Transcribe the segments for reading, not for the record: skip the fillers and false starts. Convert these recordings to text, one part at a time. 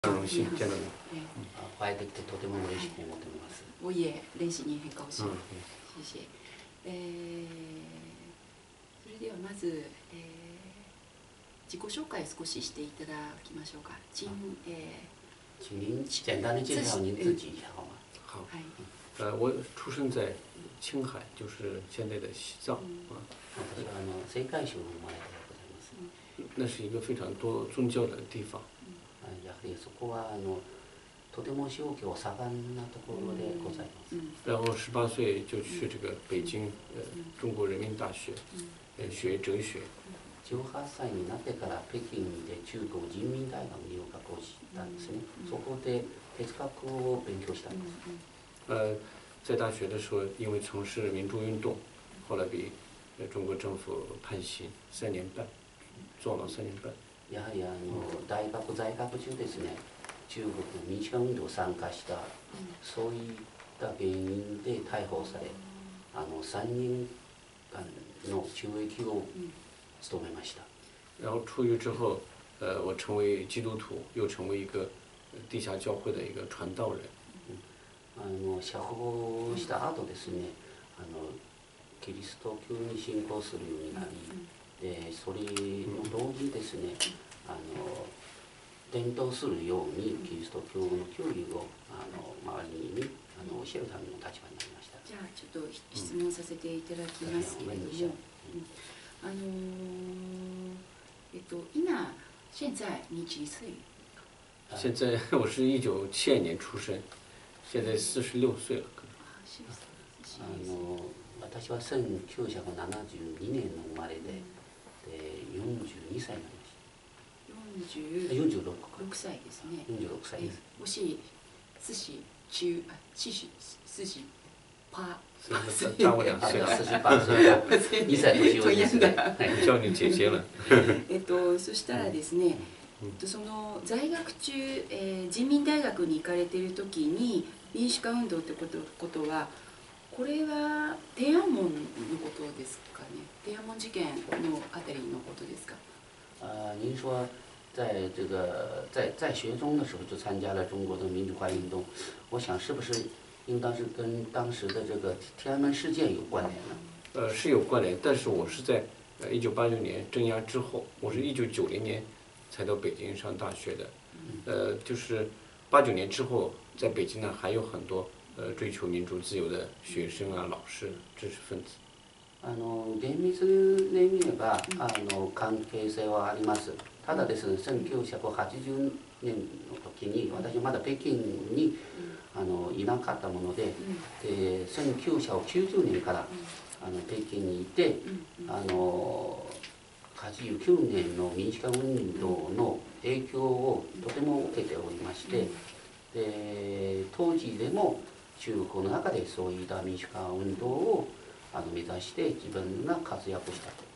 荣幸见到你。 お会いできてとても嬉しく思っています。 我也练习你很高兴。谢谢。それではまず、自己紹介少ししていただきましょうか。请您简单的介绍您自己一下好吗？ 好。我出生在青海，就是现在的西藏啊。 私は青海州の生まれでございます。 那是一个非常多宗教的地方。 やはりそこはとても宗教盛んなところでございます。 然后18岁就去这个北京中国人民大学学哲学。 18歳になってから北京で中国人民大学に留学をしたんですね。そこで哲学を勉強したんです。 在大学的时候，因为从事民主运动，后来被中国政府判刑3年半，坐牢3年半。 やはり大学在学中ですね、中国の民主化運動を参加した、そういった原因で逮捕され、3年間の懲役を務めました。 然后出狱之后，我成为基督徒，又成为一个地下教会的一个传道人。 釈放した後ですね、キリスト教に信仰するようになり、それの同時にですね、伝統するようにキリスト教の教義を周りに教えるための立場になりました。 じゃあちょっと質問させていただきますけれども、今现在你几岁？ 现在我是1972年出生，现在46岁了。 私は1972年の生まれで、42歳になりました。46 歳ですね。 46歳です。 我是48 大我2岁。 48歳。2歳年上ですね。 叫你姐姐了。 そしたらですね、その在学中、人民大学に行かれている時に民主化運動ってことは、これは天安門のことですかね。天安門事件のあたりのことですか。 您说在学中的时候就参加了中国的民主化运动，我想是不是应当是跟当时的这个天安门事件有关联呢？ 是有关联，但是我是在1989年镇压之后，我是1990年才到北京上大学的。就是89年之后，在北京呢还有很多追求民主自由的学生啊、老師、知識分子。 厳密に見れば関係性はあります。ただですね、1980年の時に私はまだ北京にいなかったもので、1990年から北京にいて、89年の民主化運動の影響をとても受けておりまして、当時でも中国の中でそういった民主化運動を目指して自分が活躍したと。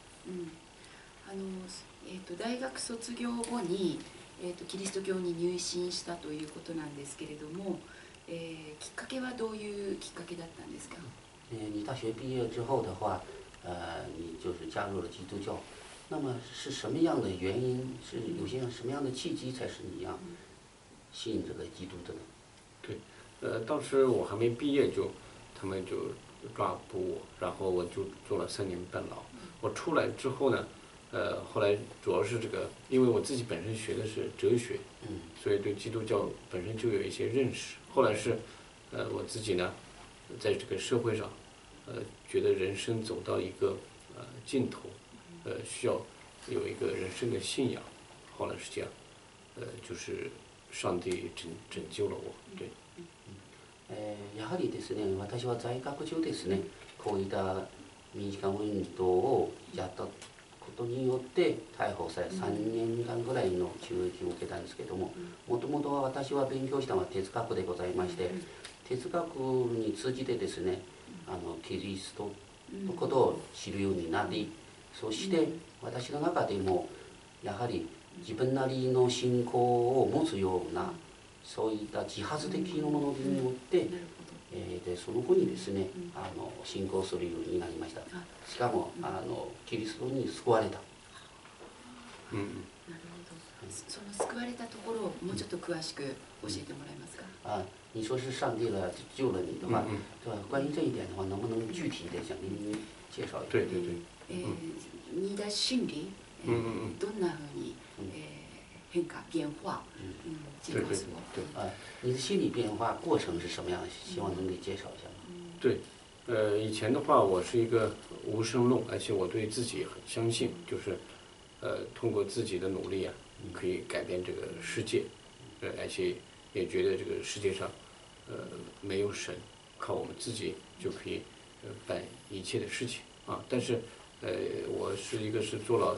大学卒業後に、キリスト教に入信したということなんですけれども、きっかけはどういうきっかけだったんですか？ 你大学毕业之后的话，你就是加入了基督教。那么是什么样的原因？是有些什么样的契机才使你吸引这个基督的呢？ 对，当时我还没毕业他们就抓捕我，然后我就坐了3年半牢。我出来之后呢，后来主要是因为我自己本身学的是哲学，所以对基督教本身就有一些认识。后来是，我自己呢，在这个社会上，觉得人生走到一个尽头，需要有一个人生的信仰。后来是这样，就是上帝拯救了我。对。 やはりですね、私は在学中ですね、こういった民主化運動をやったことによって逮捕され3年間ぐらいの懲役を受けたんですけども、もともとは私は勉強したのは哲学でございまして、哲学に通じてですね、キリストのことを知るようになり、そして私の中でもやはり自分なりの信仰を持つようなそういった自発的なものによって、でその後にですね信仰するようになりました。しかもキリストに救われた。 その救われたところをもうちょっと詳しく教えてもらえますか？ 啊，你说是上帝了救了你的话，对吧？关于这一点的话，能不能具体的向您介绍一下？ 对对对。 你的心理，どんなふうに変化变化？介绍我。 对。 啊，你的心理变化过程是什么样的？希望能给介绍一下。 对，以前的话，我是一个无神论，而且我对自己很相信，就是通过自己的努力啊，可以改变这个世界，而且也觉得这个世界上没有神，靠我们自己就可以办一切的事情啊。但是我是做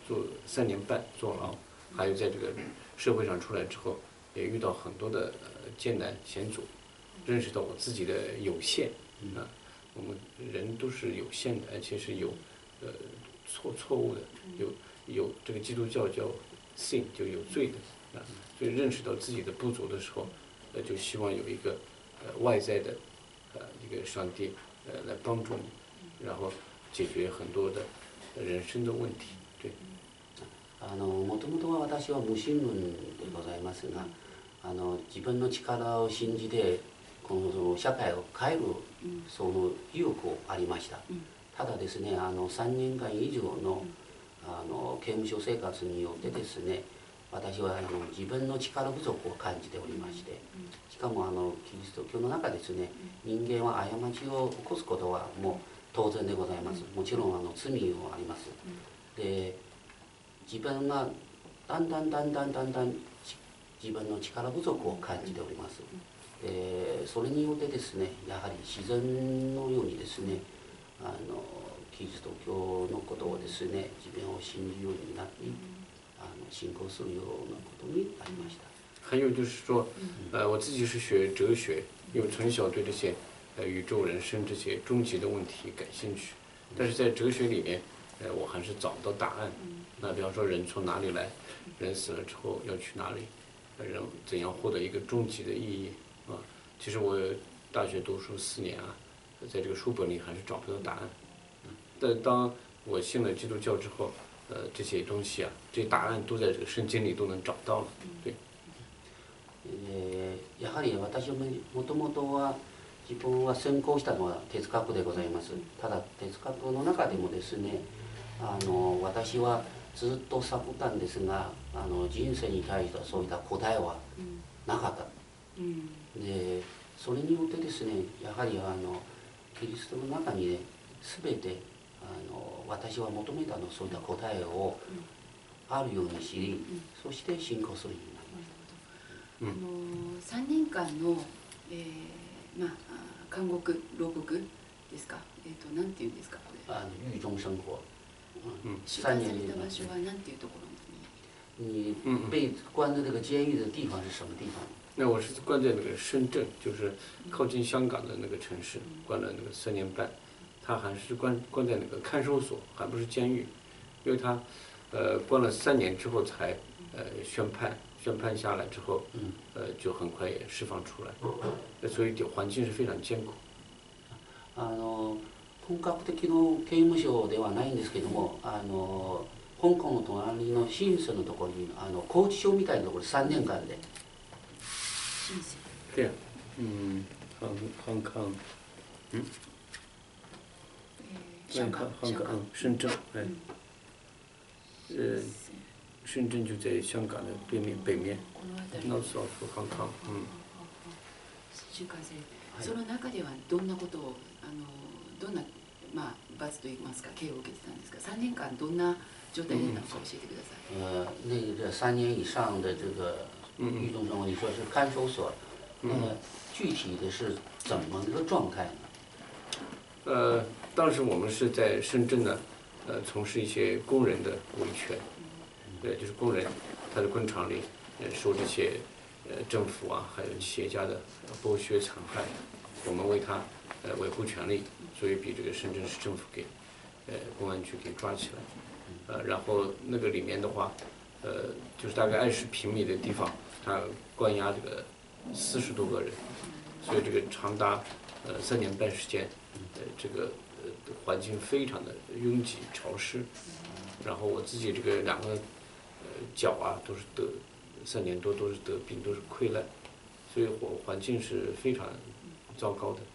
3年半坐牢，还有在这个社会上出来之后，也遇到很多的艰难险阻，认识到我自己的有限啊。我们人都是有限的，而且是有错误的，有这个基督教叫 sin 就有罪的啊。所以认识到自己的不足的时候，就希望有一个外在的一个上帝来帮助你，然后解决很多的人生的问题。对。 もともとは私は無神論でございますが、自分の力を信じてこの社会を変えるその意欲をありました。ただですね、3年間以上の刑務所生活によってですね、私は自分の力不足を感じておりまして、しかもキリスト教の中ですね、人間は過ちを起こすことはもう当然でございます。もちろん罪はあります。で、自分がだんだん自分の力不足を感じております。それによってですね、やはり自然のようにですね、キリスト教のことをですね、自分を信じるようになり、信仰するようなことになりました。 还有就是说，我自己是学哲学，因为从小对这些宇宙人生这些终极的问题感兴趣，但是在哲学里面，我还是找不到答案。那比方说人从哪里来，人死了之后要去哪里，人怎样获得一个终极的意义啊？其实我大学读书4年啊，在这个书本里还是找不到答案。但当我信了基督教之后，这些东西啊，这些答案都在这个圣经里都能找到了。对。 やはり私もともとは自分は専攻したのは哲学でございます。ただ哲学の中でもですね、私はずっと探ったんですが、人生に対してはそういった答えはなかった。で、それによってですね、やはりキリストの中にね、全て私は求めたのそういった答えをあるように知り、そして信仰するようになりました。 3年間の、監獄牢獄ですか、なんていうんですかこれ。 狱中生活。 収監された場所はなんていうところ你被关在这个监狱的地方是什么地方？ 那我是关在那个深圳，就是靠近香港的那个城市，关了那个3年半。他还是关在那个看守所，还不是监狱，因为他关了3年之后才宣判下来之后，就很快也释放出来，所以环境是非常艰苦。 本格的の刑務所ではないんですけども、香港の隣の深センのところに拘置所みたいなところ3年間で。 深セン。 对呀，香港， 香港， 深圳，深圳就在香港的北面，North of Hong Kong。 収監されて、その中ではどんなことをどんな罰といいますか刑を受けてたんですか。3年間どんな状态だったのか教えてください。 那个3年以上的这个狱中生活，你说是看守所，具体的是怎么个状态呢？ 当时我们是在深圳呢，从事一些工人的维权，就是工人他的工厂里受这些政府啊还有企业家的剥削残害，我们为他维护权利，所以被这个深圳市政府给公安局给抓起来，然后那个里面的话，就是大概20平米的地方，他关押这个40多个人，所以这个长达3年半时间，这个环境非常的拥挤潮湿，然后我自己这个2个脚啊都是3年多都是得病，都是溃烂，所以环境是非常糟糕的。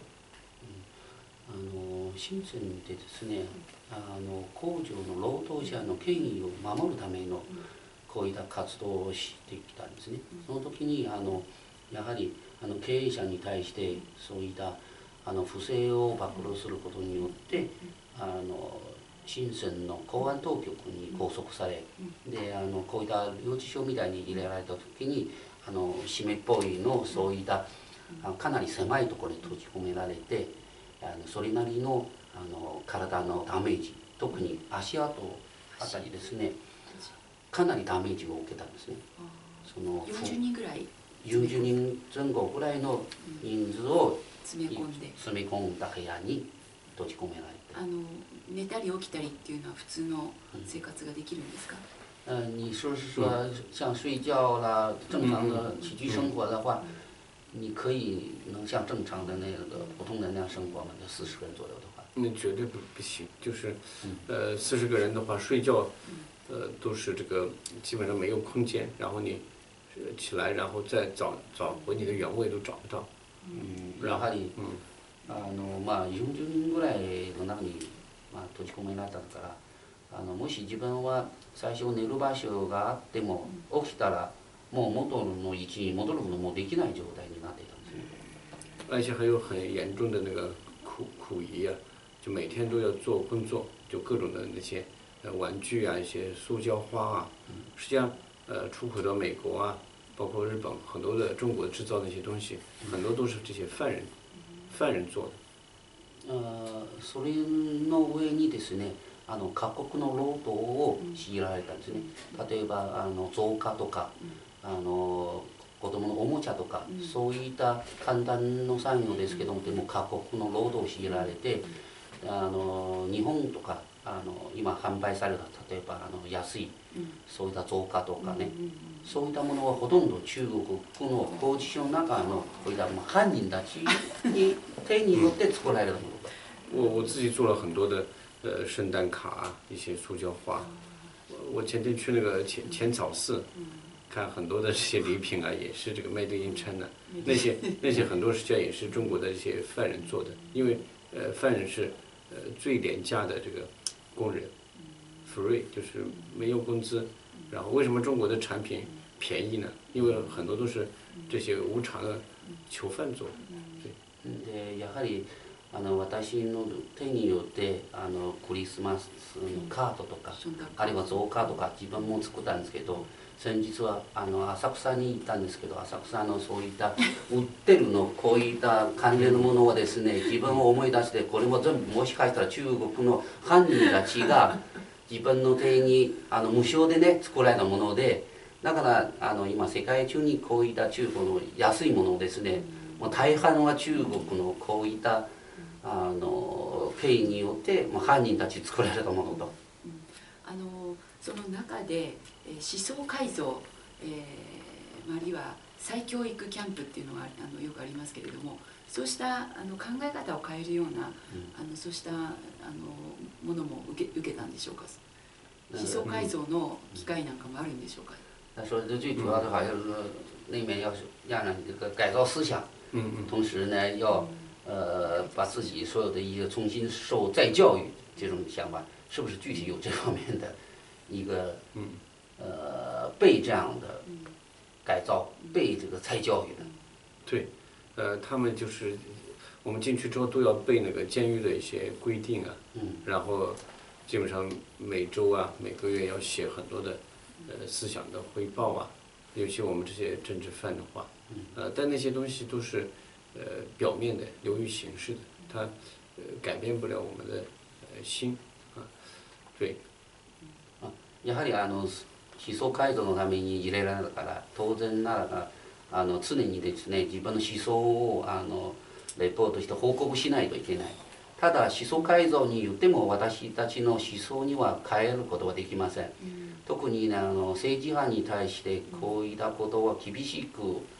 深センでですね、工場の労働者の権益を守るためのこういった活動をしてきたんですね。その時にやはり経営者に対してそういった不正を暴露することによって深センの公安当局に拘束され、でこういった留置所みたいに入れられた時に締めっぽいのそういったかなり狭いところに閉じ込められて、それなりの体のダメージ、特に足跡あたりですね、かなりダメージを受けたんですね。その 40人ぐらい 40人前後ぐらいの人数を詰め込んだ部屋に閉じ込められて。 寝たり起きたりっていうのは普通の生活ができるんですか？ 你说是说像睡觉啦，正常的起居生活的话，你可以能像正常的那个普通人那样生活吗？就40个人左右的话。 那绝对不行，就是40个人的话，睡觉都是这个基本上没有空间，然后你起来，然后再找回你的原位都找不到。 やはり40人ぐらいの中に閉じ込められたからもし自分は最初寝る場所があっても起きたらもう元の位置に戻ることもできない状態になっていたんですね。 而且还有很严重的那个苦役啊，就每天都要做工作，就各种的那些玩具啊，一些塑胶花啊，实际上出口到美国啊，包括日本很多的中国制造的一些东西，很多都是这些犯人做的。 それの上にですね、各国の労働を強いられたんですね。例えば造花とか子供のおもちゃとか、そういった簡単な産業ですけども、でも各国の労働を強いられて、日本とか今販売された例えば安いそういった造花とかね、そういったものはほとんど中国の工事所の中のこういった犯人たちに手によって作られたもの。 我自己做了很多的圣诞卡啊，一些塑胶花。我前天去那个浅草寺，看很多的这些礼品啊，也是这个 Made in China，那些很多实际上也是中国的一些犯人做的，因为犯人是最廉价的这个工人 ，free 就是没有工资。然后为什么中国的产品便宜呢？因为很多都是这些无偿的囚犯做的。 でやはり私の手によってクリスマスのカードとかあるいは造花とか自分も作ったんですけど、先日は浅草に行ったんですけど、浅草のそういった売ってるのこういった関連のものはですね、自分を思い出してこれも全部もしかしたら中国の犯人たちが自分の手に無償でね作られたもので、だから今世界中にこういった中国の安いものをですね、もう大半は中国のこういった経緯によって犯人たち作られたものと。 その中で思想改造、あるいは再教育キャンプっていうのがよくありますけれども、そうした考え方を変えるようなそうしたものも受けたんでしょうか。思想改造の機会なんかもあるんでしょうか。 说这最主要的话就是那面要让你这个改造思想，同时呢要把自己所有的一个重新受再教育这种想法，是不是具体有这方面的一个被这样的改造，被这个再教育的？ 对，他们就是我们进去之后都要背那个监狱的一些规定啊，然后基本上每周啊每个月要写很多的思想的汇报啊，尤其我们这些政治犯的话，但那些东西都是表面的流于形式的，它改变不了我们的心啊，对。 やはり思想改造のために入れられたから当然ならば常にですね自分の思想をレポートして報告しないといけない。ただ思想改造によっても私たちの思想には変えることはできません。特にね政治犯に対してこういったことは厳しく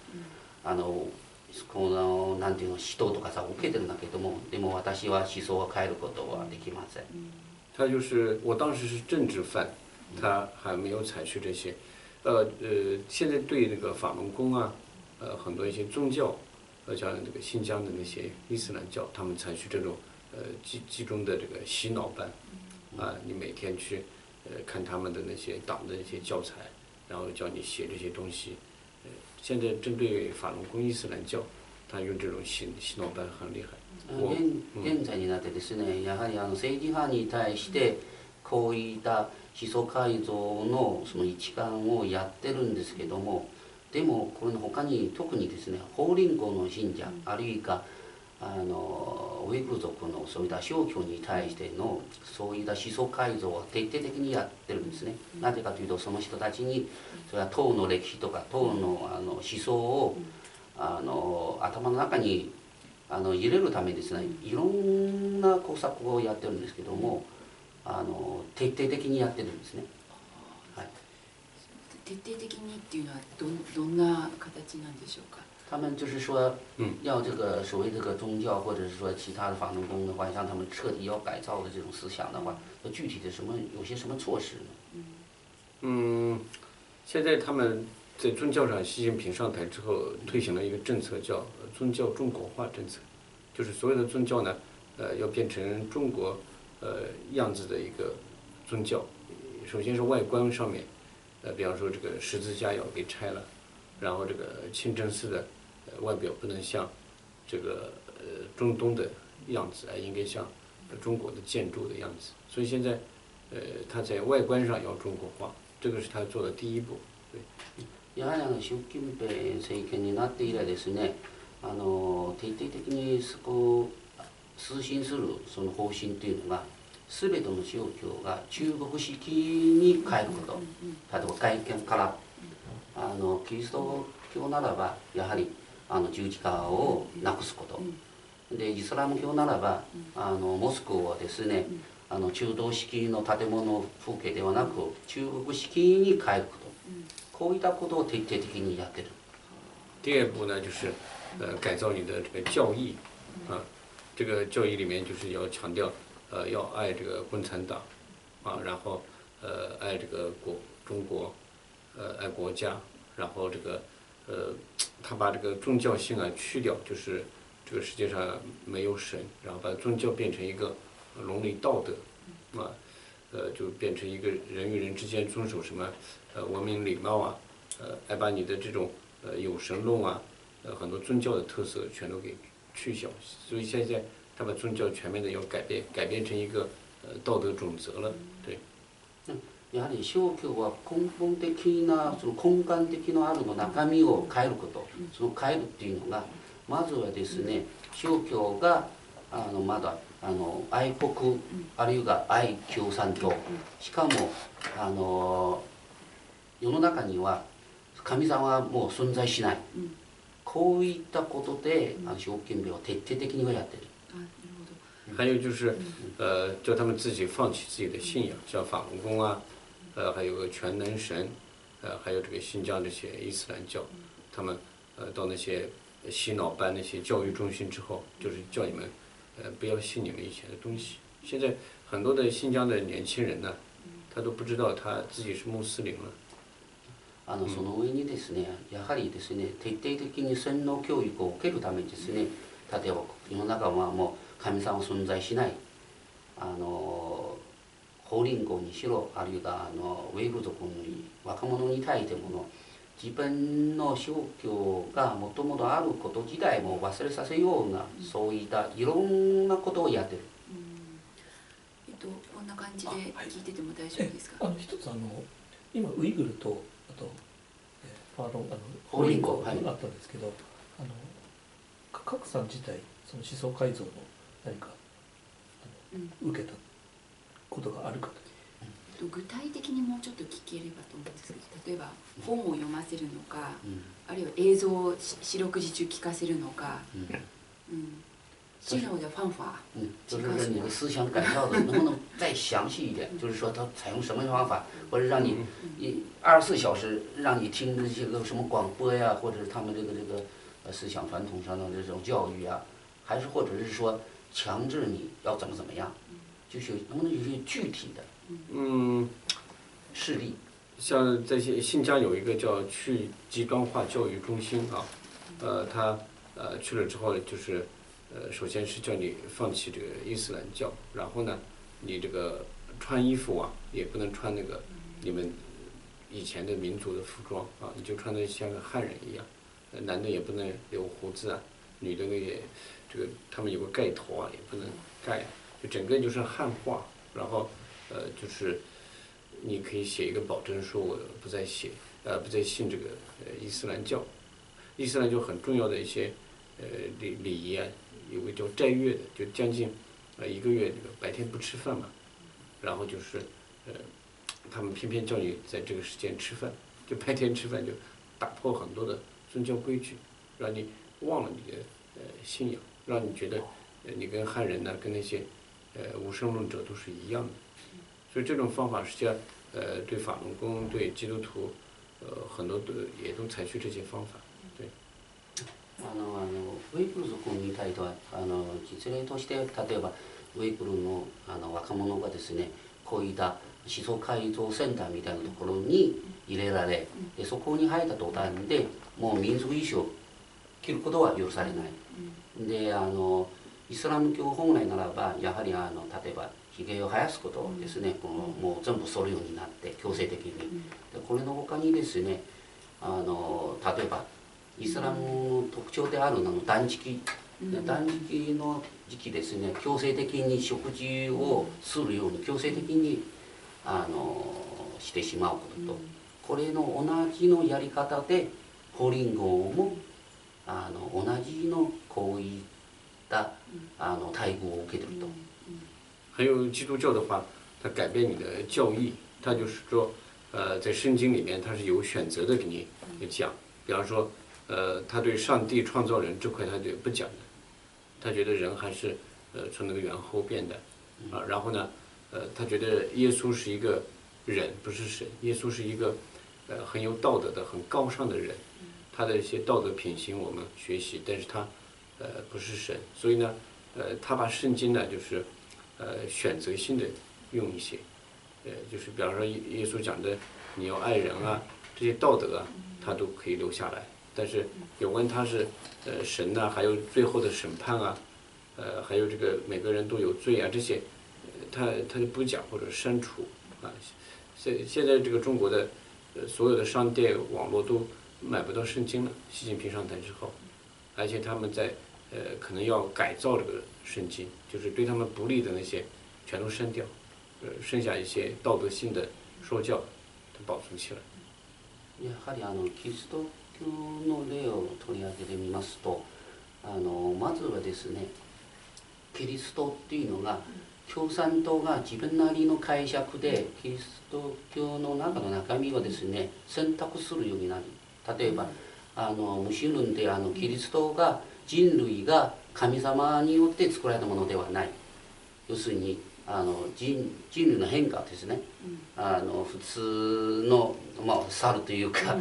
このなんていうの指導とかさ受けてるんだけども、でも私は思想を変えることはできません。 他就是我当时是政治犯， 他还没有采取这些。现在对那个法轮功啊，很多一些宗教，像这个新疆的那些伊斯兰教，他们采取这种集中的这个洗脑班，你每天去看他们的那些党的一些教材，然后教你写这些东西。现在针对法轮功伊斯兰教，他用这种洗脑班很厉害。 現在になってですね、やはり政治犯に対してこういった思想改造のその一環をやってるんですけども、でもこれの他に特にですね、法輪功の信者、あるいはウイグル族のそういった宗教に対してのそういった思想改造を徹底的にやってるんですね。なぜかというと、その人たちにそれは党の歴史とか党の思想を頭の中に入れるためにですね、いろんな工作をやってるんですけども、徹底的にやってるんですね。はい、 徹底的にっていうのはどんな形なんでしょうか。 他们就是说，要这个所谓这个宗教或者是说其他的法轮功的话，让他们彻底要改造的这种思想的话，具体的有些什么措施呢？现在他们在宗教上，习近平上台之后推行了一个政策，叫宗教中国化政策，就是所有的宗教呢，要变成中国样子的一个宗教。首先是外观上面，比方说这个十字架要给拆了，然后这个清真寺的外表不能像这个中东的样子，应该像中国的建筑的样子。所以现在他在外观上要中国化，这个是他做的第一步。对。 やはり習近平政権になって以来ですね、徹底的に推進するその方針というのが、全ての宗教が中国式に変えること、例えば外見からキリスト教ならばやはり十字架をなくすこと、でイスラム教ならばモスクをですね、中道式の建物風景ではなく中国式に変えること、こういったことを徹底的にやってる。 第二步呢，就是改造你的这个教义啊，这个教义里面就是要强调要爱这个共产党啊，然后爱这个中国，爱国家，然后这个他把这个宗教性去掉，就是这个世界上没有神，然后把宗教变成一个伦理道德啊，就变成一个人与人之间遵守什么文明礼貌啊，还把你的这种有神论啊，很多宗教的特色全都给去掉，所以现在他把宗教全面的要改变成一个道德准则了，对。 やはり宗教は根本的なその根幹的のあるの中身を変えること、その変えるっていうのがまずはですね、宗教がまだ愛国あるいは愛共産党、しかも世の中には神様はもう存在しない、こういったことで習近平は徹底的にはやってる。 还有就是，叫他们自己放弃自己的信仰，像法轮功啊，还有个全能神，还有这个新疆这些伊斯兰教，他们到那些洗脑班、那些教育中心之后，就是叫你们不要信你们以前的东西。现在很多的新疆的年轻人呢，他都不知道他自己是穆斯林了。 その上にですね、やはりですね、徹底的に洗脳教育を受けるためにですね、例えば世の中はもう神様存在しない、法輪功にしろ、あるいはウェイグ族の若者に対しても自分の宗教がもともとあること自体も忘れさせような、そういったいろんなことをやってる。 こんな感じで聞いてても大丈夫ですか。 一つ今ウイグルとあと法輪功あったんですけど、賀来さん自体その思想改造の何か受けたことがあるかと。 具体的にもうちょっと聞ければと思うんですけど、例えば本を読ませるのか、あるいは映像を四六時中聞かせるのか。这种的方法， 就是你的思想改造的能不能再详细一点？就是说他采用什么方法，或者让你24小时让你听这些个什么广播呀，或者是他们这个思想传统上的这种教育啊，还是或者是说强制你要怎么样？就是能不能有些具体的？ 势力。 像在新疆有一个叫去极端化教育中心啊，他去了之后就是首先是叫你放弃这个伊斯兰教，然后呢，你这个穿衣服啊也不能穿那个你们以前的民族的服装啊，你就穿得像个汉人一样，男的也不能留胡子啊，女的呢也这个他们有个盖头啊也不能盖，就整个就是汉化，然后就是你可以写一个保证书，我不再信这个伊斯兰教，伊斯兰教很重要的一些礼仪啊，有个叫斋月的，就将近1个月这个白天不吃饭嘛，然后就是他们偏偏叫你在这个时间吃饭，就白天吃饭就打破很多的宗教规矩，让你忘了你的信仰，让你觉得你跟汉人呢，跟那些无神论者都是一样的。所以这种方法实际上对法轮功对基督徒很多也都采取这些方法。对。 ウイグル族に対しては実例として例えばウイグルの若者がですねこういった思想改造センターみたいなところに入れられ、でそこに入った途端でもう民族衣装を着ることは許されない。でイスラム教本来ならばやはり例えばひげを生やすことをですね、もう全部剃るようになって強制的に。でこれの他にですね例えばイスラムの特徴である断食、断食の時期ですね強制的に食事をするように強制的にしてしまうことと、これの同じのやり方で法輪功も同じのこういった待遇を受けてると。 还有基督教的话，它改变你的教义，它就是说，在圣经里面它是有选择的给你讲，比方说，他对上帝创造人这块他就不讲的，他觉得人还是从那个猿猴变的，啊，然后呢，他觉得耶稣是一个人，不是神，耶稣是一个很有道德的、很高尚的人，他的一些道德品行我们学习，但是他不是神，所以呢，他把圣经呢就是选择性的用一些，就是比方说耶稣讲的你要爱人啊，这些道德啊，他都可以留下来。但是有关他是神呐、还有最后的审判啊，还有这个每个人都有罪啊，这些他就不讲或者删除啊。现在这个中国的所有的商店网络都买不到圣经了，习近平上台之后，而且他们在可能要改造这个圣经，就是对他们不利的那些全都删掉，剩下一些道德性的说教，它保存起来。 やはりキリスト教の例を取り上げてみますとまずはですねキリストっていうのが共産党が自分なりの解釈でキリスト教の中の中身をですね選択するようになり、例えば無神論でキリストが人類が神様によって作られたものではない、要するに人類の変化ですね、普通の、猿というか、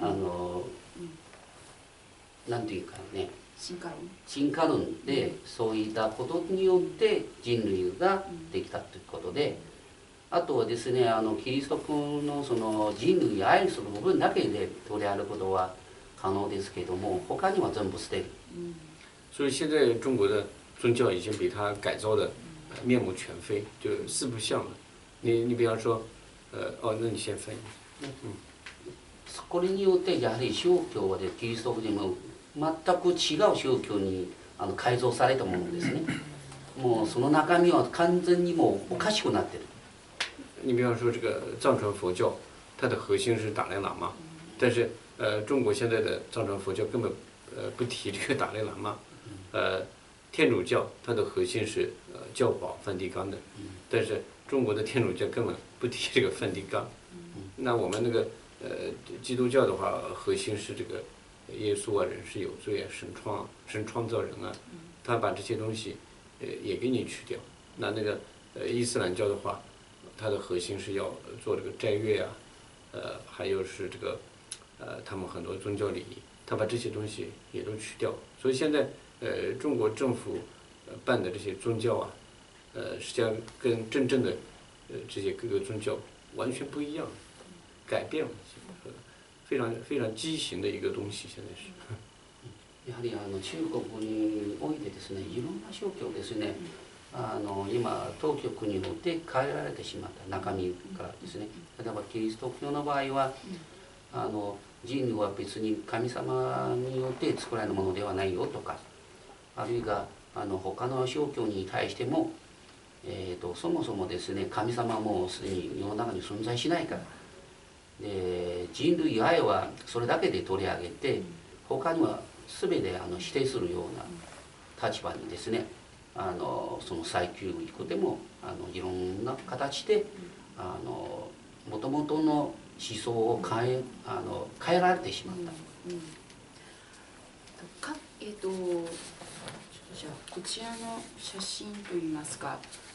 なんていうかね進化論でそういったことによって人類ができたということで、あとはですねキリスト教のその人類を愛する部分だけで取り上げることは可能ですけども、他には全部捨てる。 所以现在中国的宗教已经比它改造的面目全非，就四不像了。你比方说，那你先翻译。 これによってやはり宗教はキリスト教も全く違う宗教に改造されたものですね。もうその中身は完全にもうおかしくなってる。 你比方说这个藏传佛教，它的核心是达赖喇嘛，但是中国现在的藏传佛教根本不提这个达赖喇嘛，天主教它的核心是教保梵蒂冈的，但是中国的天主教根本不提这个梵蒂冈。那我们那个基督教的话，核心是这个耶稣啊，人是有罪啊，神创造人啊，他把这些东西也给你去掉。那个伊斯兰教的话，它的核心是要做这个斋月啊，还有是这个他们很多宗教礼仪，他把这些东西也都去掉。所以现在中国政府办的这些宗教啊，实际上跟真正的这些各个宗教完全不一样，改变了，非常非常畸形的一个东西，现在是。 やはり中国においてですね、いろんな宗教ですね、今当局によって変えられてしまった中身からですね、例えばキリスト教の場合は人類は別に神様によって作られるものではないよとか、あるいは他の宗教に対しても、そもそもですね、神様はもうすでに世の中に存在しないから、で人類愛はそれだけで取り上げて、他には全て否定するような立場にですね、その再教育でもいろんな形でもともとの思想を変えられてしまった。 じゃあこちらの写真といいますか、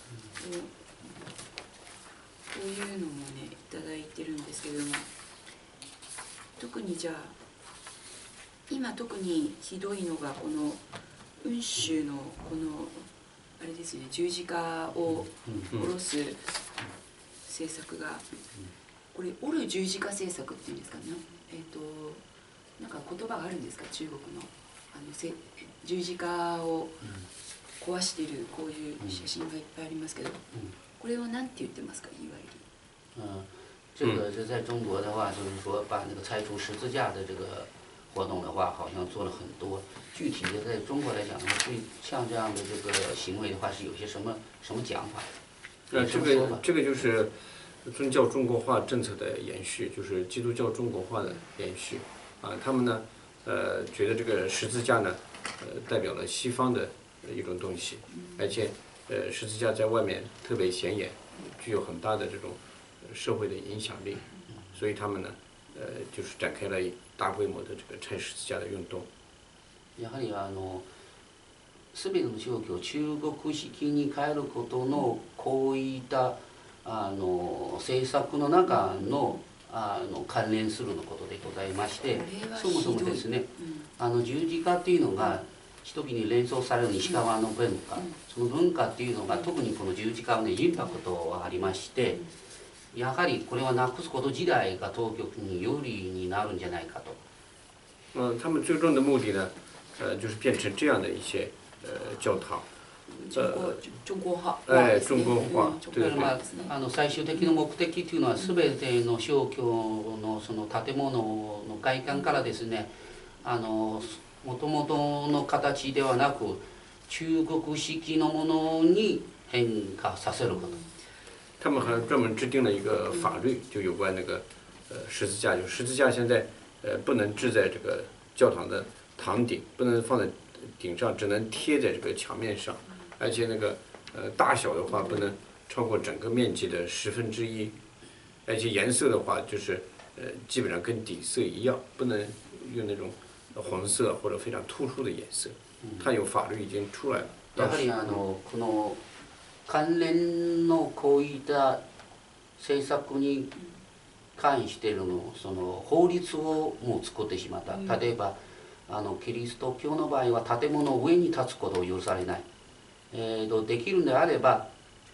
こういうのもねいただいてるんですけれども、特にじゃあ今特にひどいのがこの雲州のこのあれですね、十字架を下ろす政策が、これ折る十字架政策っていうんですかね、なんか言葉があるんですか、中国の十字架を壊しているこういう写真がいっぱいありますけど、これを何て言ってますか、いわゆる。 这个是在中国的话，就是说把那个拆除十字架的这个活动的话，好像做了很多。具体的在中国来讲，对像这样的这个行为的话，是有些什么讲法？ 这个就是宗教中国化政策的延续，就是基督教中国化的延续。他们呢，觉得这个十字架呢，代表了西方的一种东西，而且十字架在外面特别显眼，具有很大的这种社会的影响力，所以他们呢，就是展开了大规模的这个拆十字架的运動。 やはり全ての宗教を中国式に変えることのこういった政策の中の関連するのことでございまして、そもそもですね、十字架っていうのが人々に連想される西側の文化、その文化っていうのが特にこの十字架のインパクトがありまして、やはりこれはなくすこと自体が当局に有利になるんじゃないかと。 他们最终的目的呢，就是变成这样的一些教堂。 中国化。 中国化。 だから最終的な目的っていうのは全ての宗教のその建物の外観からですね、もともとの形ではなく中国式のものに変化させること。 他们还专门制定了一个法律，就有关那个十字架，就十字架现在不能置在这个教堂的堂顶，不能放在顶上，只能贴在这个墙面上，而且那个大小的话不能超过整个面积的1/10，而且颜色的话就是基本上跟底色一样，不能用那种红色或者非常突出的颜色。它有法律已经出来了。 やはりこの関連のこういった政策に関してのその法律をもう作ってしまった。例えばキリスト教の場合は建物の上に立つことを許されない。できるんであれば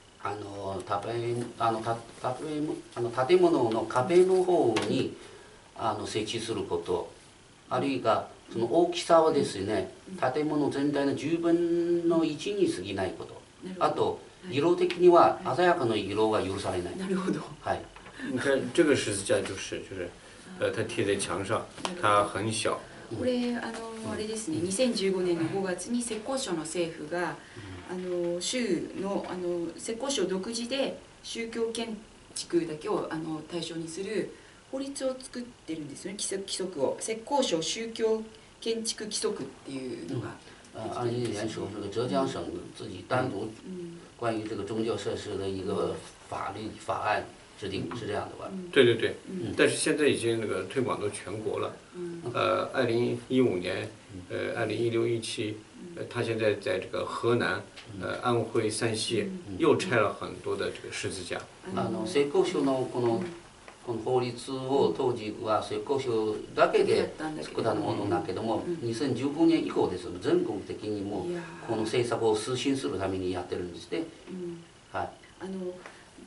建物の壁の方に設置すること、あるいはその大きさはですね、建物全体の10分の1に過ぎないこと。あと色的には鮮やかな色が許されない。 なるほど。 はい。 你看这个十字架就是它贴在墙上，它很小。 これあれですね、2015年の5月に浙江省の政府が州の浙江省独自で宗教建築だけを対象にする法律を作ってるんですよね、規則を。浙江省宗教建築規則っていうのが。 2010年时候，这个浙江省自己单独关于这个宗教设施的一个法案制定，是这样的吧？ 对对对，但是现在已经那个推广到全国了。2015年，2016、17，他现在在这个河南、安徽、山西又拆了很多的这个十字架。 浙江省のこの法律を当時は浙江省だけで作ったものだけども、2015年以降です。全国的にもこの政策を推進するためにやってるんですね。はい。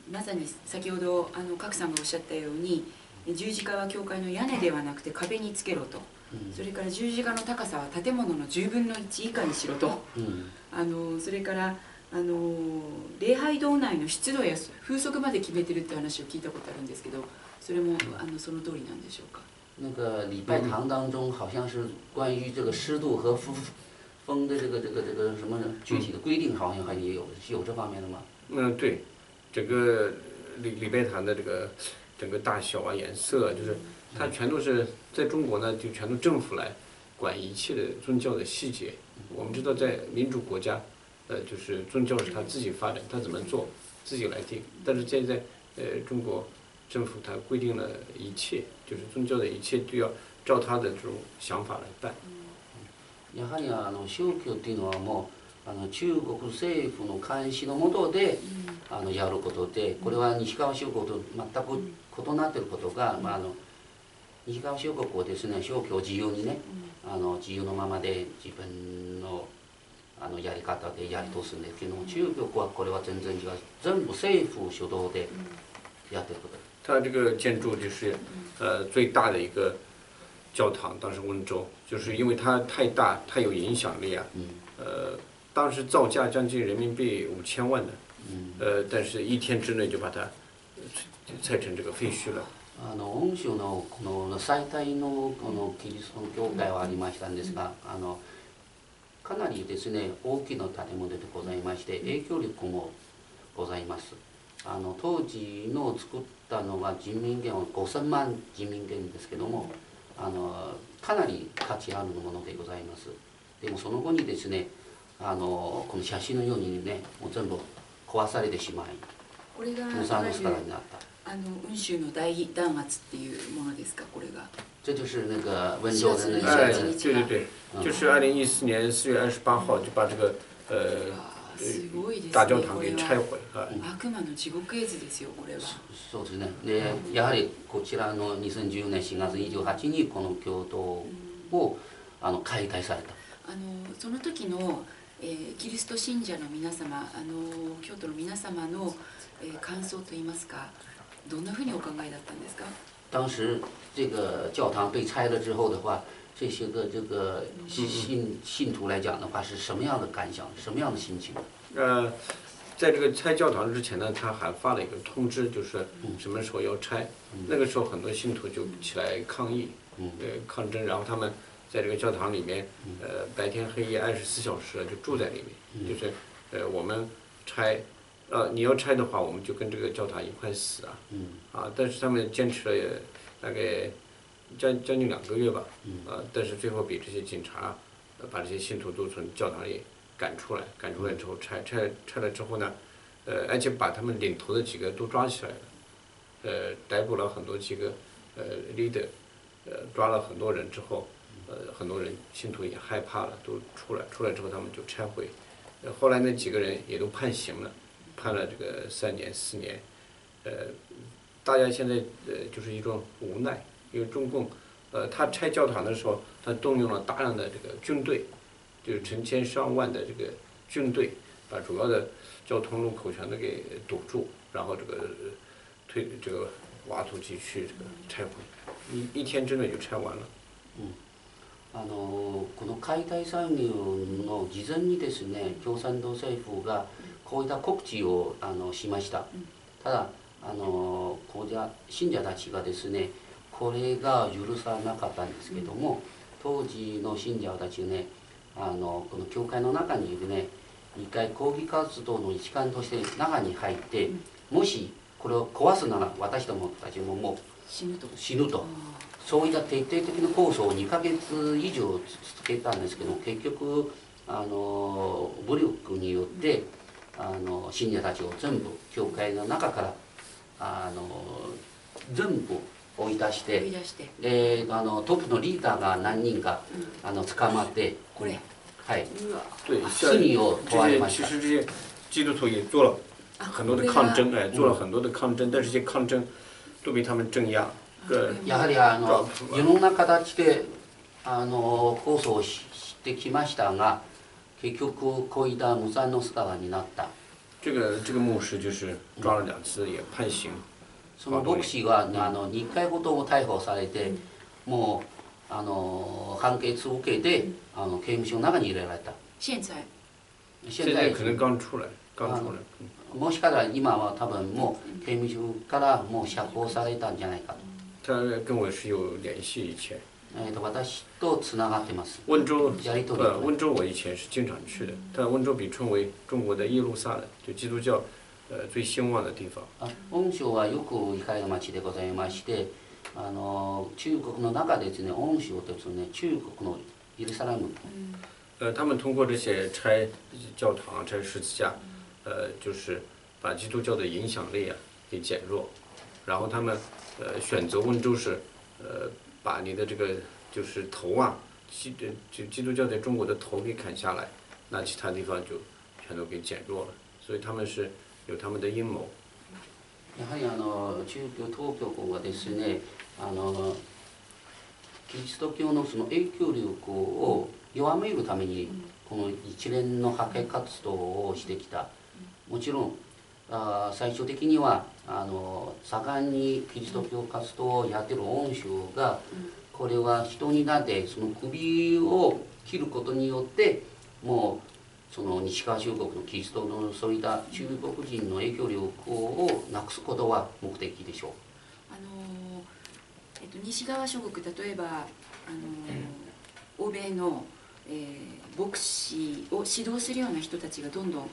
まさに先ほど賀来さんがおっしゃったように十字架は教会の屋根ではなくて壁につけろと、それから十字架の高さは建物の10分の1以下にしろと、それから礼拝堂内の湿度や風速まで決めてるって話を聞いたことあるんですけど、それもその通りなんでしょうか。 那个礼拜堂当中好像是关于这个湿度和风的这个什么具体的规定，好像还有这方面的吗？ 对，整个礼拜堂的这个整个大小啊、颜色啊，就是它全都是在中国呢，就全都政府来管一切的宗教的细节。我们知道在民主国家，就是宗教是他自己发展，他怎么做自己来定。但是现在中国政府它规定了一切，就是宗教的一切都要照他的这种想法来办。 やはり宗教っていうのはもう中国政府の監視の下でやることで、これは西側諸国と全く異なっていることが、西側諸国はですね、宗教を自由にね、自由のままで自分のやり方でやり通すんですけども、中国はこれは全然違う、全部政府主導でやってること。 它这个建筑就是最大的一个教堂，当时温州，就是因为它太大，太有影响力啊。当时造价将近人民币5000万的，但是一天之内就把它拆成这个废墟了。 恩州のこの最大のこのキリストの教会はありましたんですが、かなりですね大きな建物でございまして影響力もございます。当時の作ったのが人民元は5000万人民元ですけども、かなり価値あるものでございます。でもその後にですねこの写真のようにねもう全部壊されてしまい、 これが無残な力になった。 温州の大弾圧っていうものですか、これが。 这就是那个温州的那哎， 个。 对对对，就是2014年4月28号就把这个すごいですね、 大教堂给拆毁。 悪魔の地獄絵図ですよ、これは。 そうですね。で、やはりこちらの2010年4月28日にこの教堂を解体された。 その時の、キリスト信者の皆様、京都の皆様の、感想といいますか、どんなふうにお考えだったんですか？ 当时这个教堂被拆了之后的话，这些信徒来讲的话是什么样的感想，什么样的心情？ 在这个拆教堂之前呢，他还发了一个通知，就是什么时候要拆。那个时候很多信徒就起来抗议，抗争，然后他们在这个教堂里面，白天黑夜24小时就住在里面，就是我们拆。你要拆的话，我们就跟这个教堂一块死啊！但是他们坚持了大概将近2个月吧，但是最后被这些警察把这些信徒都从教堂里赶出来之后拆了之后呢，而且把他们领头的几个都抓起来了，逮捕了很多几个leader，抓了很多人之后，很多人信徒也害怕了，都出来之后他们就拆毁，后来那几个人也都判刑了。判了这个3年4年，大家现在就是一种无奈，因为中共，他拆教堂的时候，他动用了大量的这个军队，就是成千上万的这个军队，把主要的交通路口全都给堵住，然后这个挖土机去这个拆毁，一天之内就拆完了。 この解体作業の事前にですね、共産党政府がこういった告知をしました。ただ信者たちがですねこれが許さなかったんですけども、当時の信者たちがねこの教会の中にいるね一回抗議活動の一環として中に入って、もしこれを壊すなら私どもたちももう死ぬと。そういった徹底的な構想を2ヶ月以上続けたんですけど、結局武力によって信者たちを全部教会の中から全部追い出して、でトップのリーダーが何人か捕まって、はい、罪を問われました。 其实这些基督徒也做了很多的抗争，做了很多的抗争，但是这些抗争都被他们镇压。 やはりいろんな形で構想をしてきましたが、結局こういった無残の姿になった。 这个牧师就是抓了2次也判刑。 その牧師は2回ほども逮捕されて、もう判決を受けて刑務所の中に入れられた。 現在现在可能刚出来。 もしかしたら今は多分もう刑務所からもう釈放されたんじゃないかと。 他跟我是有联系以前。 私とつながってます。 温州やり取り。 温州我以前是经常去的，但温州被称为中国的耶路撒冷，就基督教最兴旺的地方。 温州はよく行かれる町でございまして、中国の中でですね、温州とですね、中国の耶路撒冷。 他们通过这些拆教堂、拆十字架，就是把基督教的影响力给减弱，然后他们选择温州是把你的这个就是头基督教在中国的头给砍下来，那其他地方就全都给减弱了，所以他们是有他们的阴谋。 やはり中共当局はですね、キリスト教のその影響力を弱めるためにこの一連の破壊活動をしてきた。もちろん最終的には盛んにキリスト教活動をやっている恩州がこれは人になってその首を切ることによってもうその西側諸国のキリストのそういった中国人の影響力をなくすことは目的でしょう。 西側諸国、例えば欧米の、牧師を指導するような人たちがどんどん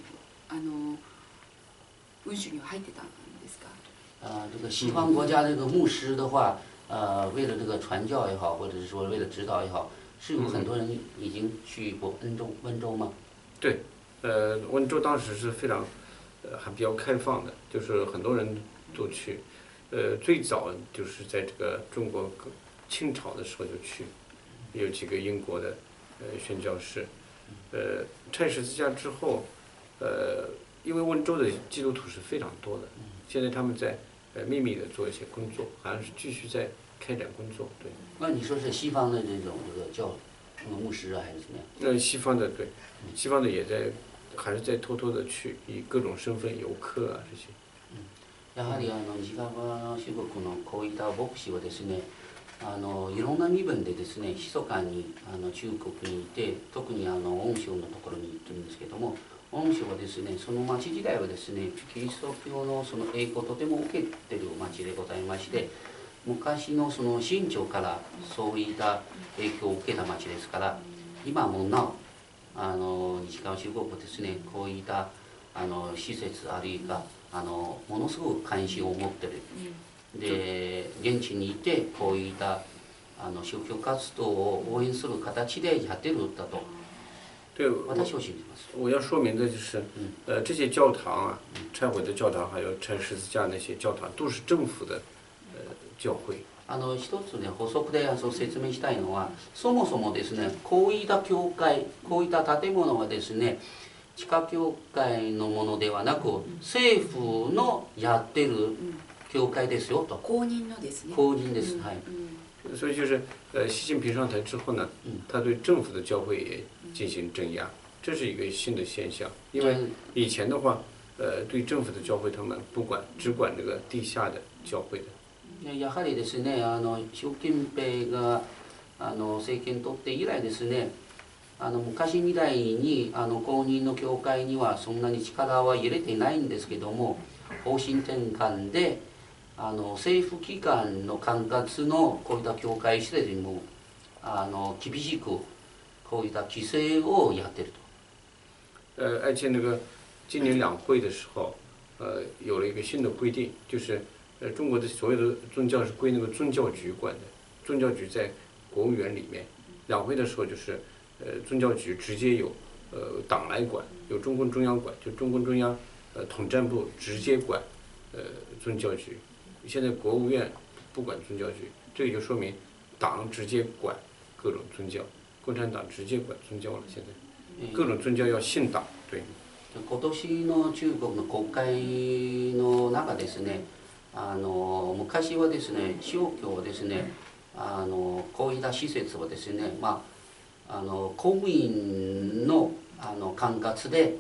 温州には入ってたんですか？ 这个西方国家这个牧师的话，为了这个传教也好，或者是说为了指导也好，是有很多人已经去过温州吗？ 对，温州当时是非常还比较开放的，就是很多人都去。最早就是在这个中国清朝的时候就去，有几个英国的宣教士。拆十字架之后，因为温州的基督徒是非常多的，现在他们在秘密的做一些工作，好像是继续在开展工作。对。 那你说是西方的这种牧师啊，还是怎么样？ 西方的对，西方的也在，还是在偷偷的去，以各种身份游客啊这些。 やはり西側諸国のこういった牧師はですね、いろんな身分でですね、密かに中国にいて、特に温州のところに行ってるんですけども、温州はですね、その町時代はですね、キリスト教のその栄光をとても受けてる町でございまして、昔のその清朝からそういった影響を受けた町ですから、今もなお西側諸国はですね、こういった施設あるいはものすごく関心を持ってる。で現地にいてこういった宗教活動を応援する形でやってるんだと。 对， 私は信じます。 我要说明的就是，这些教堂啊，拆毁的教堂，还有拆十字架那些教堂，都是政府的教会。 一つね補足で説明したいのは、そもそもですね、こういった教会、こういった建物はですね、地下教会のものではなく、政府のやってる教会ですよと。 公認のですね。 公認です。はい。 所以就是习近平上台之后呢，他对政府的教会也进行镇压，这是一个新的现象。因为以前的话，对政府的教会他们不管，只管这个地下的教会的。 やはりですね、習近平が政権取って以来ですね、昔みたいに公認の教会にはそんなに力は入れていないんですけども、方針転換で政府機関の管轄のこういった教会施設にも厳しくこういった規制をやってると。而且那个今年两会的时候，有了一个新的规定，就是中国的所有的宗教是归那个宗教局管的，宗教局在国务院里面。两会的时候就是宗教局直接由党来管，由中共中央管，就中共中央统战部直接管宗教局。现在国务院不管宗教局，这个就说明党直接管各种宗教，共产党直接管宗教了。现在各种宗教要信党。对。 今年の中国の国会の中ですね、昔はですね、宗教はですね、こういった施設はですね、公務員の管轄で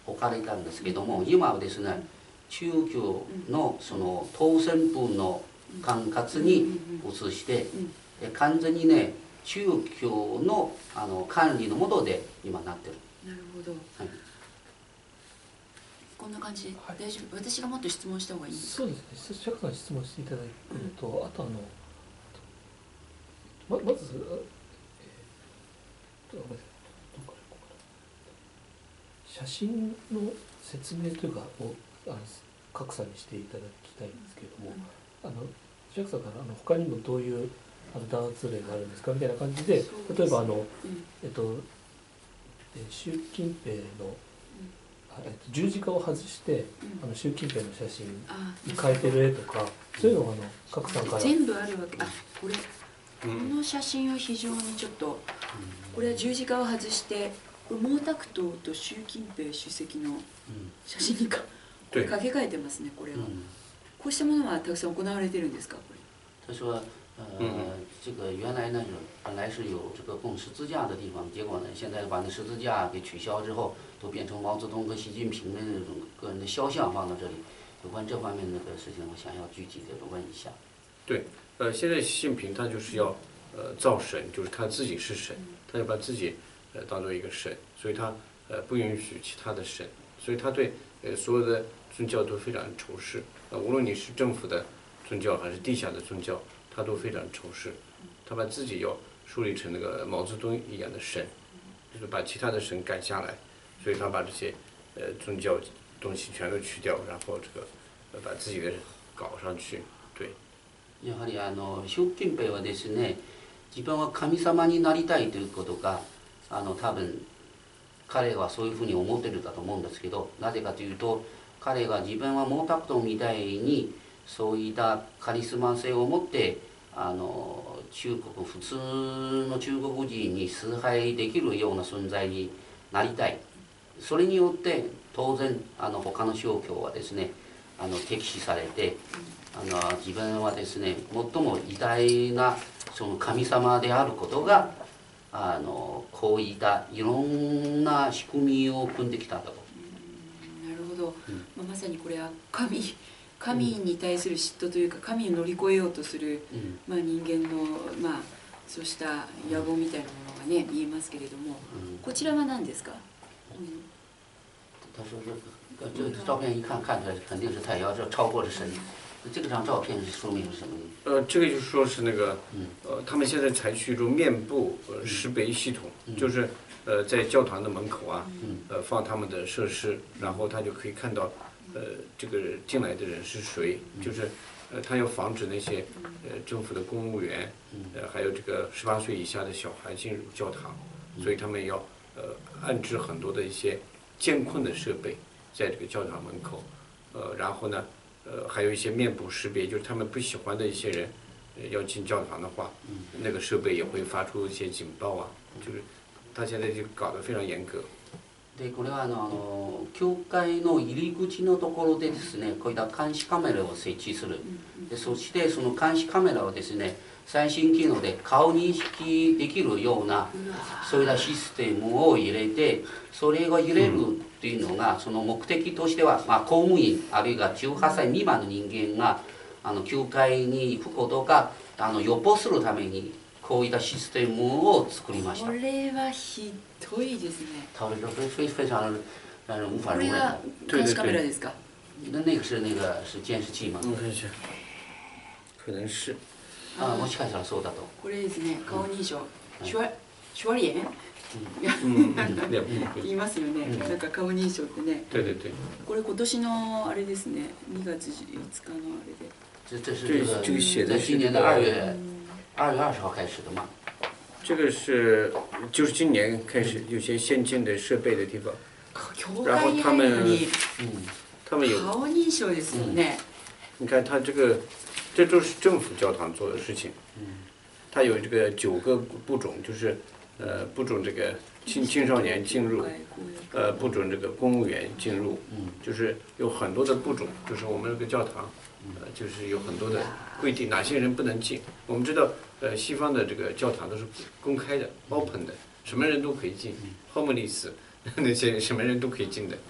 置かれたんですけども、今はですね、中教のその当選分の管轄に移して、完全にね、中教の管理のもとで今なってる。 なるほど。 はい、 こんな感じではい大丈夫？私がもっと質問した方がいいんですか？ そうですね。釈さん質問していただくと、あとまず、ごめんなさい、どこから行こうかな。写真の説明というかを格差にしていただきたいんですけれども、釈さんから他にもどういう弾圧例があるんですかみたいな感じで、例えば習近平の十字架を外して習近平の写真に変えてる絵とか、そういうのが格さんから全部あるわけ。これ、この写真は非常にちょっと、これは十字架を外してこれ毛沢東と習近平主席の写真に掛け替えてますね。これは、こうしたものはたくさん行われてるんですか？こ他说，这个原来呢，本来是有这个供十字架的地方，结果呢，现在把那十字架给取消之后，都变成毛泽东和习近平的那种个人的肖像放到这里。有关这方面那个事情，我想要具体的问一下。 对，现在习近平他就是要造神，就是他自己是神，他要把自己当做一个神，所以他不允许其他的神，所以他对所有的宗教都非常仇视。无论你是政府的宗教还是地下的宗教，他都非常仇视。他把自己要树立成那个毛泽东一样的神，就是把其他的神赶下来，所以他把这些宗教东西全都去掉，然後这个把自己的搞上去。对。 やはり習近平はですね、自分は神様になりたいということが多分彼はそういうふうに思ってるんだと思うんですけど、なぜかというと彼が自分は毛沢東みたいにそういったカリスマ性を持って中国普通の中国人に崇拝できるような存在になりたい。それによって当然他の宗教はですね敵視されて自分はですね最も偉大なその神様であることがこういったいろんな仕組みを組んできたんだと。 なるほど、まさにこれは神に対する嫉妬というか神を乗り越えようとする、人間の、そうした野望みたいなものがね見えますけれども、こちらは何ですか？ 他说这个照片一看出来肯定是太阳，这超过了神。这张照片是说明是什么呢？ 这个就是说是那个他们现在采取一种面部识别系统，就是在教堂的门口啊，放他们的设施，然后他就可以看到这个进来的人是谁，就是他要防止那些政府的公务员，还有这个18岁以下的小孩进入教堂，所以他们要安置很多的一些监控的设备在这个教堂门口，然后呢，还有一些面部识别，就是他们不喜欢的一些人要进教堂的话，那个设备也会发出一些警报啊，就是他现在就搞得非常严格。 でこれは教会の入り口のところでですね、こういった監視カメラを設置する。でそしてその監視カメラをですね、最新機能で顔認識できるようなそういったシステムを入れて、それを入れるっていうのがその目的としては、公務員あるいは18歳未満の人間が教会に行くことが予防するためにこういったシステムを作りました。 これはひどいですね。 非常让人无法容忍的。 監視カメラですか？ 那个是监視器吗？ 可能是。 もしかしたらそうだと。 これですね、顔認証、シュワリエン言いますよね。なんか顔認証ってね。 对对对。 これ今年のあれですね、2月5日のあれで。 这是在今年的2月20号开始的吗？ 这个是就是今年开始有些先进的设备的地方，然后他们有顔認証ですよね。 你看他这都是政府教堂做的事情，他有这个9个不准，就是不准这个青少年进入，不准这个公务员进入，就是有很多的不准，就是我们这个教堂，就是有很多的规定，哪些人不能进。我们知道，西方的这个教堂都是公开的、open 的，什么人都可以进，homeless 那些什么人都可以进的。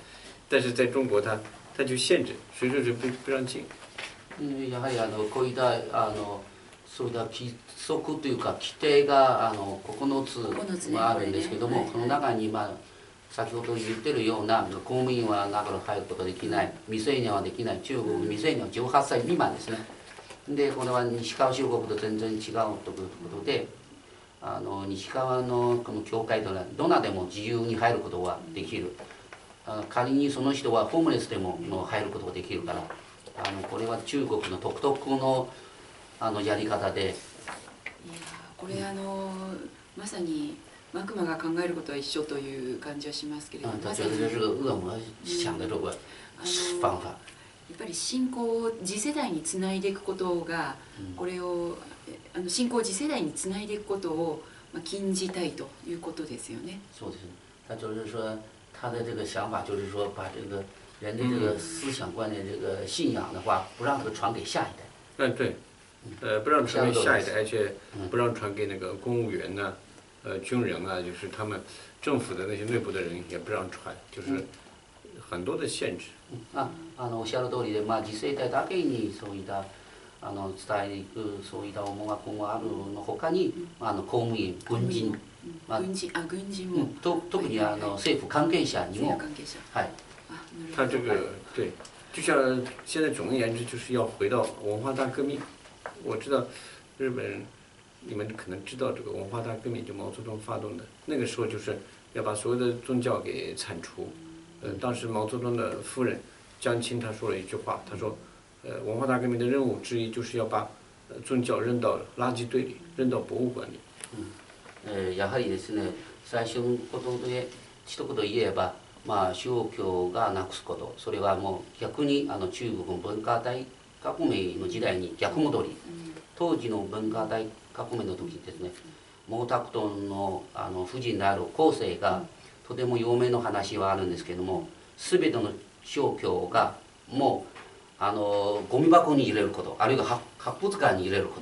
但是在中国它就限制，随时不让进。 やはりこういったそういった規則というか規定が9つあるんですけども、その中に先ほど言ってるような公務員は中に入ることができない、未成年はできない、中国未成年は18歳未満ですね。でこれは西川修国と全然違うということで、西川のこの教会というのはどなでも自由に入ることができる。仮にその人はホームレスでも入ることができるから、これは中国の独特のやり方で。いやこれまさにマクマが考えることは一緒という感じはしますけれども、 他觉得这是个恶魔想的这个方法。 やっぱり信仰を次世代につないでいくことが、これを信仰を次世代につないでいくことを禁じたいということですよね。 そうですね。他就是说，他的这个想法就是说，把这个人的这个思想观念、这个信仰的话，不让这个传给下一代。 对，不让传给下一代，而且不让传给那个公务员呐、军人啊，就是他们政府的那些内部的人也不让传，就是很多的限制。 おっしゃる通りで、次世代だけにそういった伝えていくそういった思惑もあるのほかに、公務員、軍人、 軍人も、 特に政府関係者にも、はい。 他这个对，就像现在总而言之，就是要回到文化大革命。我知道日本人，你们可能知道这个文化大革命，就毛泽东发动的。那个时候就是要把所有的宗教给铲除。当时毛泽东的夫人江青她说了一句话，她说，文化大革命的任务之一就是要把宗教扔到垃圾堆里，扔到博物馆里。 やはりですね、最初のことで一言言えば、宗教がなくすこと、それはもう逆に中国の文化大革命の時代に逆戻り。当時の文化大革命の時ですね、毛沢東の夫人である後世がとても有名な話はあるんですけども、全ての宗教がもうゴミ箱に入れること、あるいは博物館に入れること、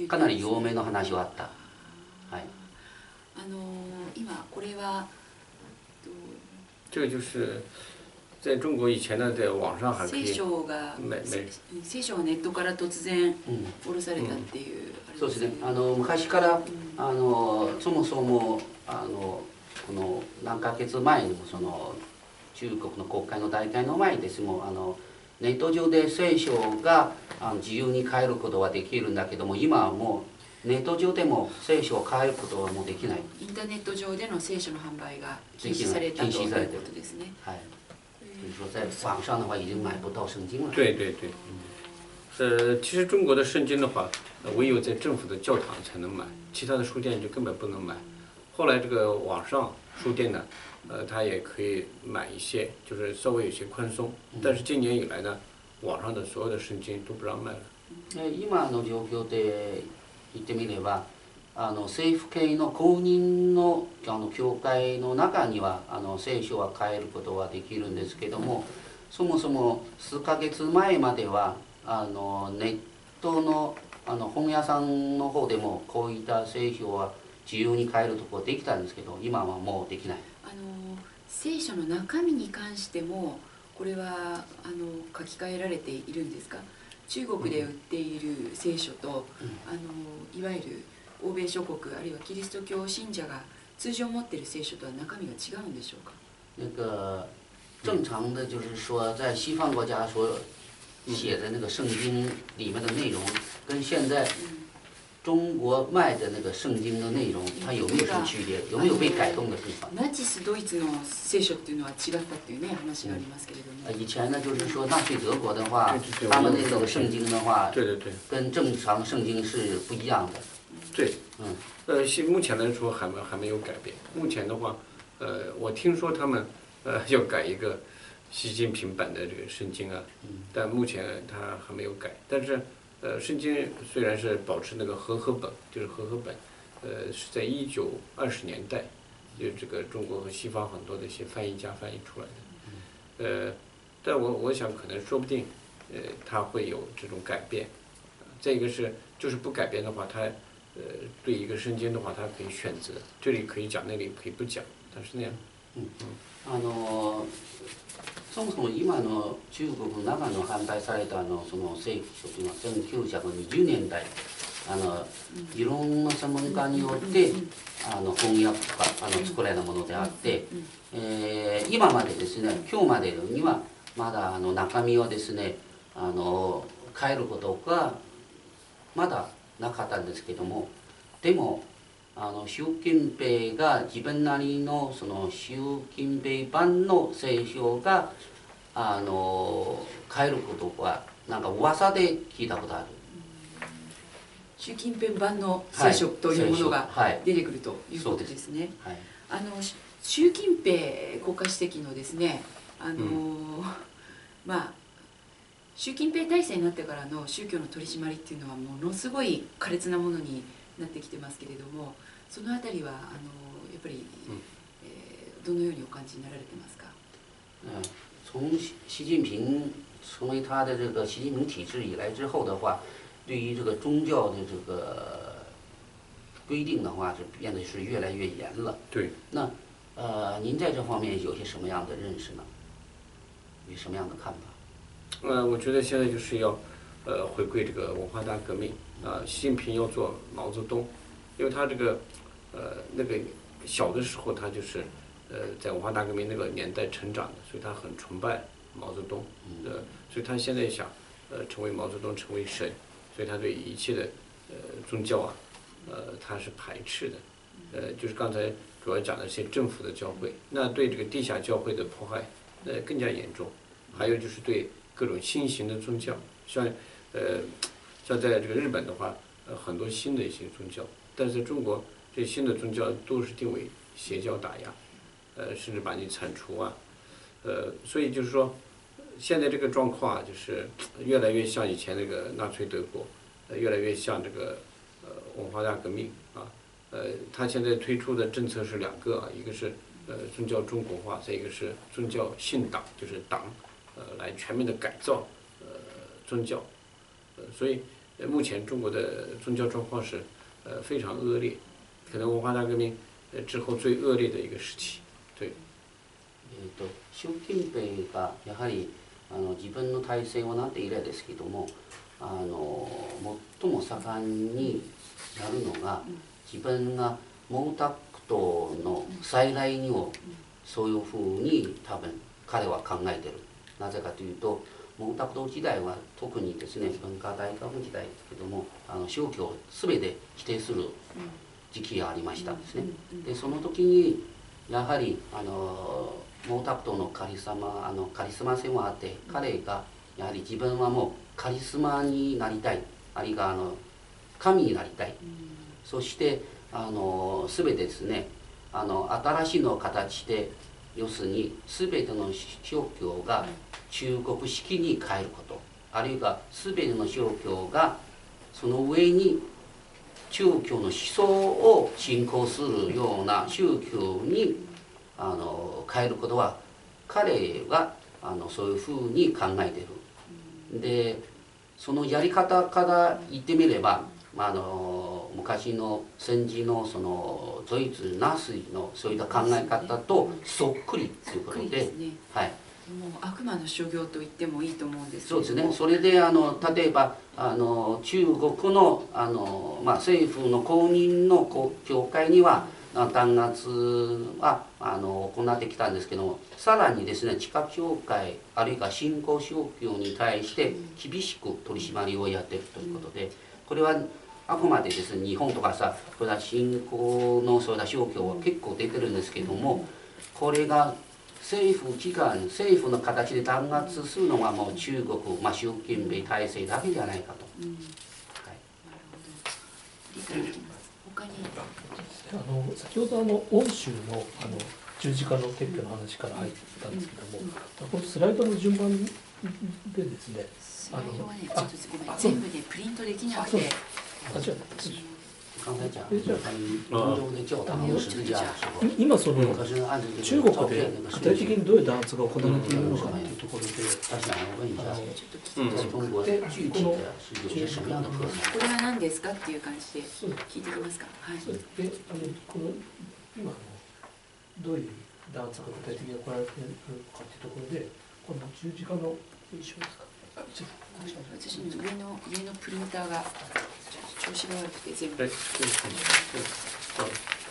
かなり有名な話はあった。はい。 今これは这个就是在中国以前呢，在网上还可以聖書がネットから突然下ろされたっていう、 そうですね。昔からそもそもこの何ヶ月前にもその中国の国会の大会の前にですもネット上で聖書が自由に変えることはできるんだけども、今はもうネット上でも聖書を変えることはもうできない。 インターネット上での聖書の販売が禁止されたということですね。 はい。就是说，在网上的话已经买不到圣经了。 对对对。其实中国的圣经的话，唯有在政府的教堂才能买，其他的书店就根本不能买。后来这个网上书店呢，它也可以买一些，就是稍微有些宽松。但是今年以来呢，网上的所有的圣经都不让卖了。 今の状況で言ってみれば、政府系の公認の教会の中には聖書は変えることはできるんですけども、そもそも数ヶ月前まではネットの本屋さんの方でもこういった聖書は自由に変えるところできたんですけど、今はもうできない。 聖書の中身に関してもこれは書き換えられているんですか？中国で売っている聖書と、いわゆる欧米諸国あるいはキリスト教信者が通常持っている聖書とは中身が違うんでしょうか？ 那个正常的就是说，在西方国家所写的那个圣经里面的内容，跟现在中国卖的那个圣经的内容，它有没有什么区别？有没有被改动的地方？ ナチスドイツの聖書っていうのは違ったっていうね話がありますけれども。 以前呢，就是说纳粹德国的话，他们那个圣经的话， 对对对， 跟正常圣经是不一样的。 对，目前来说还没有改变。目前的话，我听说他们要改一个习近平版的这个圣经啊，但目前他还没有改。但是圣经虽然是保持那个和合本，就是和合本，是在1920年代，就这个中国和西方很多的一些翻译家翻译出来的。但我想可能说不定，它会有这种改变。再一个是就是不改变的话，它对一个圣经的话，它可以选择，这里可以讲，那里可以不讲，它是那样。 そもそも今の中国の中の販売されたその正規書というのは1920年代いろんな専門家によって翻訳とか作られたものであって、今までですね今日までにはまだ中身をですね変えることがまだなかったんですけども、でも習近平が自分なりのその習近平版の聖書が変えることはなんか噂で聞いたことある。 習近平版の聖書というものが出てくるということですね。習近平国家主席のですね習近平体制になってからの宗教の取り締まりっていうのはものすごい苛烈なものになってきてますけれども、そのあたりはやっぱり、どのようにお感じになられてますか？ 从习近平成为他的这个习近平体制以来之后的话，对于这个宗教的这个规定的话，是变得是越来越严了。 对。 那您在这方面有些什么样的认识呢？有什么样的看法？ 我觉得现在就是要回归这个文化大革命习近平要做毛泽东，因为他这个那个小的时候他就是在文化大革命那个年代成长的，所以他很崇拜毛泽东，所以他现在想成为毛泽东，成为神，所以他对一切的宗教他是排斥的，就是刚才主要讲的是政府的教会，那对这个地下教会的迫害更加严重，还有就是对各种新型的宗教，像在这个日本的话，很多新的一些宗教，但是在中国这些新的宗教都是定为邪教打压，甚至把你铲除所以就是说，现在这个状况就是越来越像以前那个纳粹德国，越来越像这个文化大革命他现在推出的政策是两个一个是宗教中国化，再一个是宗教信党，就是党来全面的改造宗教，所以目前中国的宗教状况是非常恶劣，可能文化大革命之后最恶劣的一个时期。对。 習近平がやはり自分の体制をなって以来ですけども最も盛んになるのが自分が毛沢東の再来にをそういうふうに多分彼は考えてる。なぜかというと毛沢東時代は特にですね文化大革命時代ですけども宗教を全て否定する時期がありましたですね。でその時にやはり毛沢東のカリスマ性もあって彼がやはり自分はもうカリスマになりたい、あるいは神になりたい、そして全てですね新しいの形で要するに全ての宗教が中国式に変えること、あるいは全ての宗教がその上に中教の思想を信仰するような宗教に変えることは彼はそういうふうに考えている。でそのやり方から言ってみれば、昔の戦時のそのドイツナチスのそういった考え方とそっくりということで、はい。 もう悪魔の所業と言ってもいいと思うんですけども。そうですね。それで例えば中国の政府の公認の教会には弾圧は行ってきたんですけども、さらにですね地下教会あるいは新興宗教に対して厳しく取り締まりをやっているということで、これはあくまでですね日本とかさこれは新興のそういう宗教は結構出てるんですけども、これが政府機関政府の形で弾圧するのはもう中国、習近平体制だけじゃないかと。 なるほど。理解できます。他に先ほど欧州の十字架の撤去の話から入ったんですけども、このスライドの順番でですね、 スライドはね、ちょっとごめん、全部ねプリントできなくて。 今その中国で具体的にどういう弾圧が行われているのかというところで、 これは何ですかっていう感じで聞いてきますか。はい。 で、この今どういう段差が具体的に行われているかというところで、今度十字架の一緒ですか。 私の上のプリンターが調子が悪くて全部。 哎，这个看一下，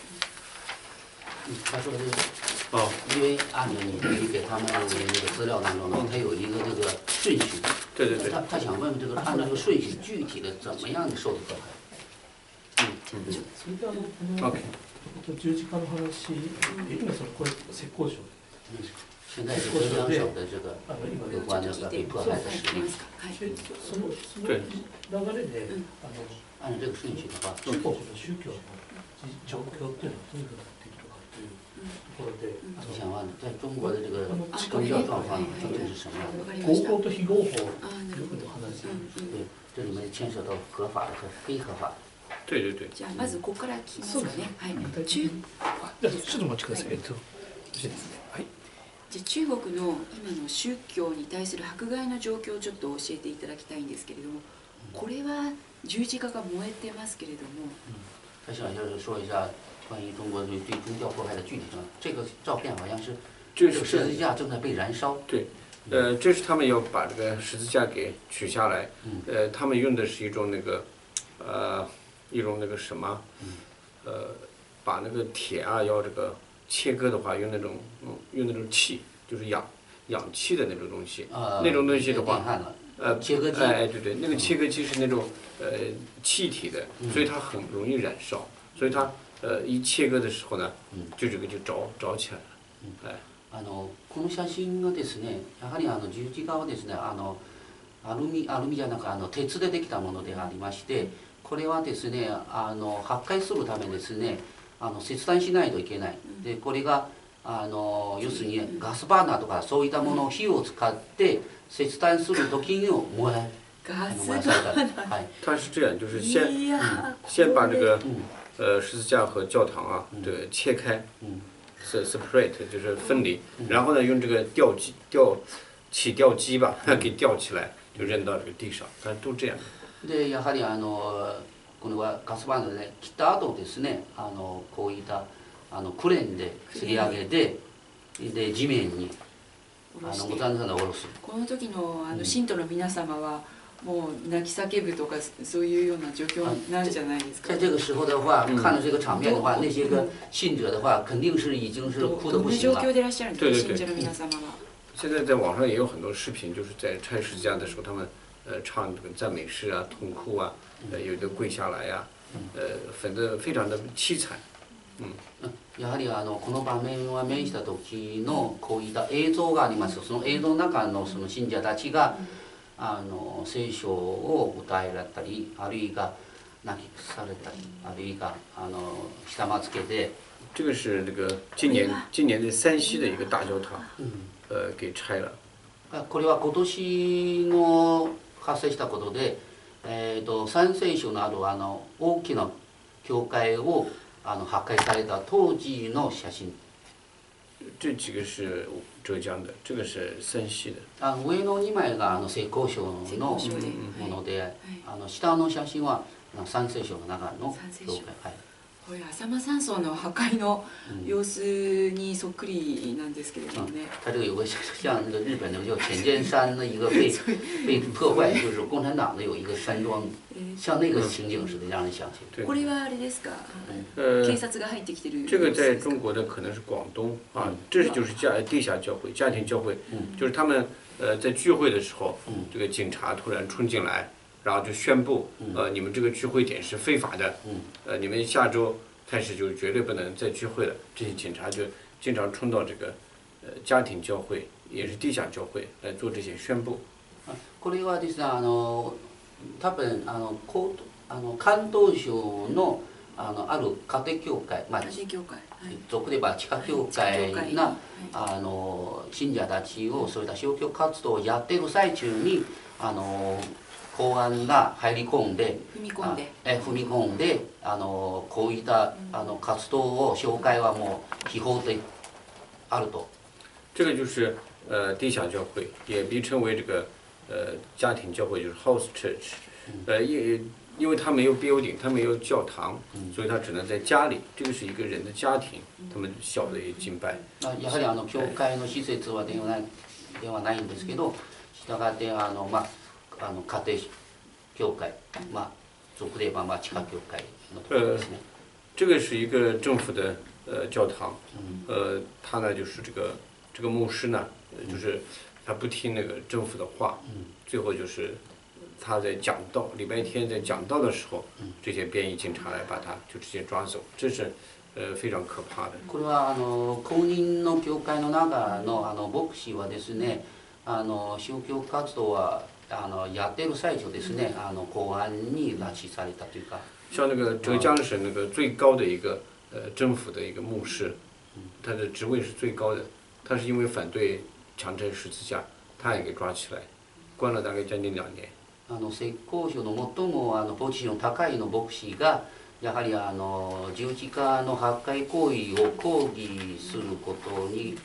他说的哦， 因为按照你给他们那个资料当中呢，它有一个这个顺序。 对对对， 他想问这个按照这个顺序，具体的怎么样的受的课程？ それで OK， 十字架の話、今そのこれ浙江省现在是浙江省的这个今有关的被迫害的实例。 でその流れで、 按照这个顺序的话， 中国の宗教の状況っていうのはどういうふうになっているのかというところで、 你想问，在中国的这个宗教状况究竟是什么样的？ 合法と非合法よくの話。 对，这里面牵扯到合法的和非合法的。 对对对。 じゃあまずここから聞きますかね。はい。 ちょっとお待ちください。よろしいですね。はい。 じゃあ中国の今の宗教に対する迫害の状況をちょっと教えていただきたいんですけれども、これは十字架が燃えてますけれども。 他想就是说一下关于中国对宗教迫害的具体情况。这个照片好像是这个十字架正在被燃烧。 对，这是他们要把这个十字架给取下来。他们用的是一种那个，一种那个什么，把那个铁啊要这个切割的话，用那种气，就是氧气的那种东西。那种东西的话， 切割机。 哎对对，那个切割机是那种气体的，所以它很容易燃烧，所以它一切割的时候呢，就这个就着起来了。哎。 この写真がですね、やはり十字架はですね、アルミじゃなく鉄でできたものでありまして、これはですね、破壊するためですね、切断しないといけない。でこれが要するにガスバーナーとかそういったものを火を使って切断する時に燃やされた。はい。 它是这样，就是先把这个十字架和教堂啊这个切开。separate 就是分离，然后呢用这个起吊机吧给吊起来，就扔到这个地上，但都这样。 でやはりこれはガスバーナーで切った後ですね、こういったクレーンで吊り上げて、で地面に残さず下ろす。 この時の信徒の皆様はもう泣き叫ぶとかそういうような状況なんじゃないですか。 在这个时候的话，看到这个场面的话，那些个信者的话，肯定是已经是哭得不行了。 どんな状況でいらっしゃるんですか、信者の皆様は。 现在在网上也有很多视频，就是在拆十字架的时候，他们唱这个赞美诗啊、痛哭啊，有的跪下来呀，反正非常的凄惨。 やはりこの場面は面した時のこういった映像があります。その映像の中のその信者たちが聖書を歌えられたり、あるいは泣きされたり、あるいはひざまつけて。 这个是这个今年的山西的一个大教堂，给拆了。 これは今年の発生したことで、山西省のある大きな教会を破壊された当時の写真。 这几个是浙江的，这个是山西的。 上の2枚が浙江省のもので、下の写真は山西省の中の教会。 これ浅間山荘の破壊の様子にそっくりなんですけれどもね。 它这个有个像那个日本的叫浅间山的一个被破坏，就是共产党的有一个山庄，像那个情景似的，让人想起。 これはあれですか？警察が入ってきてる。 这个在中国的可能是广东啊，这就是地下教会、家庭教会，就是他们在聚会的时候，这个警察突然冲进来。然后就宣布，你们这个聚会点是非法的，你们下周开始就绝对不能再聚会了。这些警察就经常冲到这个家庭教会，也是地下教会来做这些宣布。 これはですね、多分関東省のある家庭教会、俗で言えば地下教会な信者たちをそういった宗教活動をやっている最中に公安が入り込んで踏み込んでこういった活動を紹介はもう違法であると。 这个就是地下教会，也被称为这个家庭教会，就是 house church。 因为他没有 building，他没有教堂，所以他只能在家里。这个是一个人的家庭，他们小的敬拜。 やはり教会の施設はではないんですけど、したがって家庭教会、俗で言えば地下教会のところですね。 这个是一个政府的教堂，他呢就是这个牧师呢，就是他不听那个政府的话，最后就是他在讲道，礼拜天在讲道的时候，这些便衣警察来把他就直接抓走，这是非常可怕的。 これは公認の教会の中の牧師はですね、宗教活動はやってる最中ですね、公安に拉致されたというか。 像那个浙江省那个最高的一个政府的一个牧师，他的职位是最高的，他是因为反对强拆十字架，他也给抓起来，关了大概将近2年。 浙江省の最もポジション高いの牧師がやはり十字架の破壊行為を抗議することに、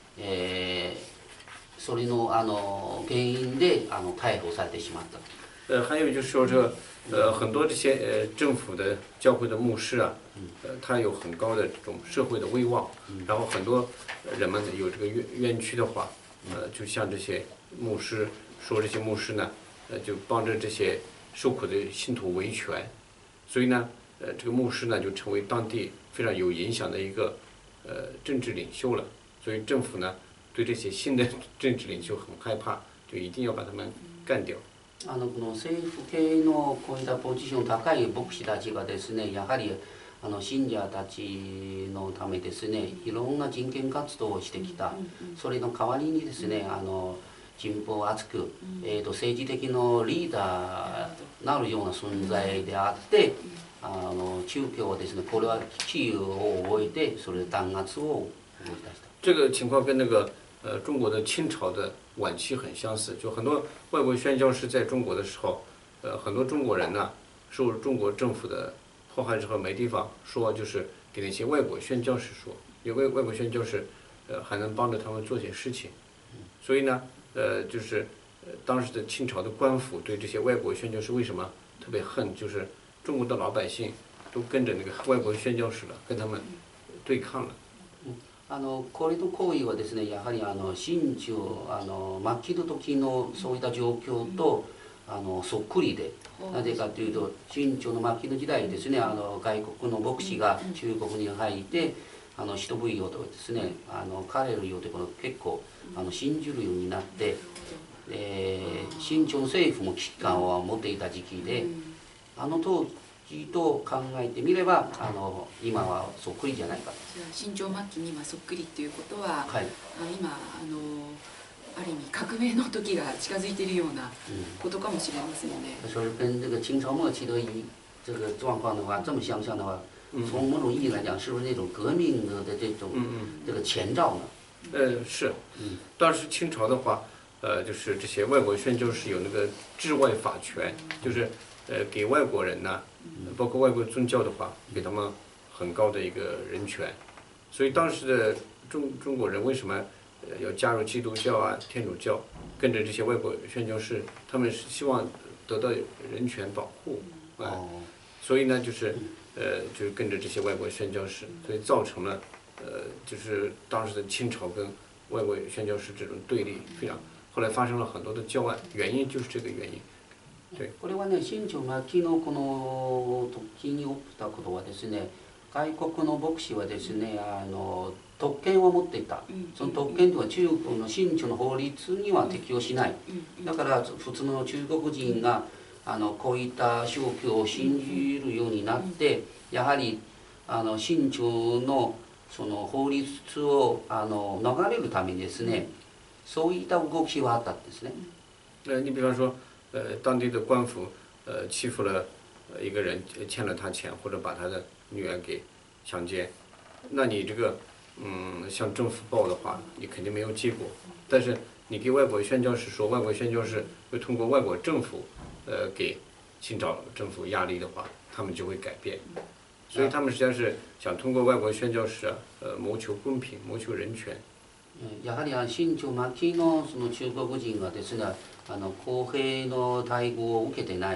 それの原因で逮捕されてしまった。 还有就是说很多这些政府的教会的牧师啊，他有很高的这种社会的威望，然后很多人们有这个冤屈的话，就向这些牧师说，这些牧师呢，就帮着这些受苦的信徒维权，所以呢，这个牧师呢就成为当地非常有影响的一个政治领袖了，所以政府呢对这些新的政治领袖很害怕，就一定要把他们干掉。 この政府系のこういったポジション高い牧師たちがですね、やはり信者たちのためですね、いろんな人権活動をしてきた。それの代わりにですね、人望厚く、政治的なリーダーなるような存在であって、宗教はですね、これは地位を覚えて、それ弾圧を動き出した。 这个情况跟那个中国的清朝的晚期很相似，就很多外国宣教士在中国的时候，很多中国人呢受中国政府的迫害之后没地方说，就是给那些外国宣教士说，因为外国宣教士还能帮着他们做些事情，所以呢就是当时的清朝的官府对这些外国宣教士为什么特别恨，就是中国的老百姓都跟着那个外国宣教士了，跟他们对抗了。 これの行為はですね、やはり清朝末期の時のそういった状況とそっくりで、なぜかというと清朝の末期の時代ですね、外国の牧師が中国に入って人々をですね彼らを結構信じるようになって、清朝の政府も危機感を持っていた時期で、当時と考えてみれば今はそっくりじゃないかと。 清朝末期に今そっくりっていうことは、 はい、 今ある意味革命の時が近づいているようなことかもしれませんね。 所以跟这个清朝末期的这个状况的话，这么相像的话，从某种意义来讲，是不是那种革命的这个前兆呢？ 是，当时清朝的话，就是这些外国宣教士有那个治外法权，就是给外国人呢，包括外国宗教的话，给他们很高的一个人权，所以当时的中国人为什么要加入基督教啊、天主教，跟着这些外国宣教士，他们是希望得到人权保护，所以呢，就是跟着这些外国宣教士，所以造成了就是当时的清朝跟外国宣教士这种对立非常，后来发生了很多的教案，原因就是这个原因。 これはね、清朝末期のこの時に起きたことはですね、外国の牧師はですね、特権を持っていた。その特権とは中国の清朝の法律には適用しない。だから普通の中国人がこういった宗教を信じるようになって、やはり清朝のその法律を逃れるためにですね、そういった動きはあったんですね。 你比方说。当地的官府欺负了一个人，欠了他钱，或者把他的女儿给强奸，那你这个向政府报的话，你肯定没有结果。但是你给外国宣教士说，外国宣教士会通过外国政府给清朝政府压力的话，他们就会改变。所以他们实际上是想通过外国宣教士谋求公平，谋求人权。 やはり清朝末期のその中国人がですね公平の待遇を受けてない。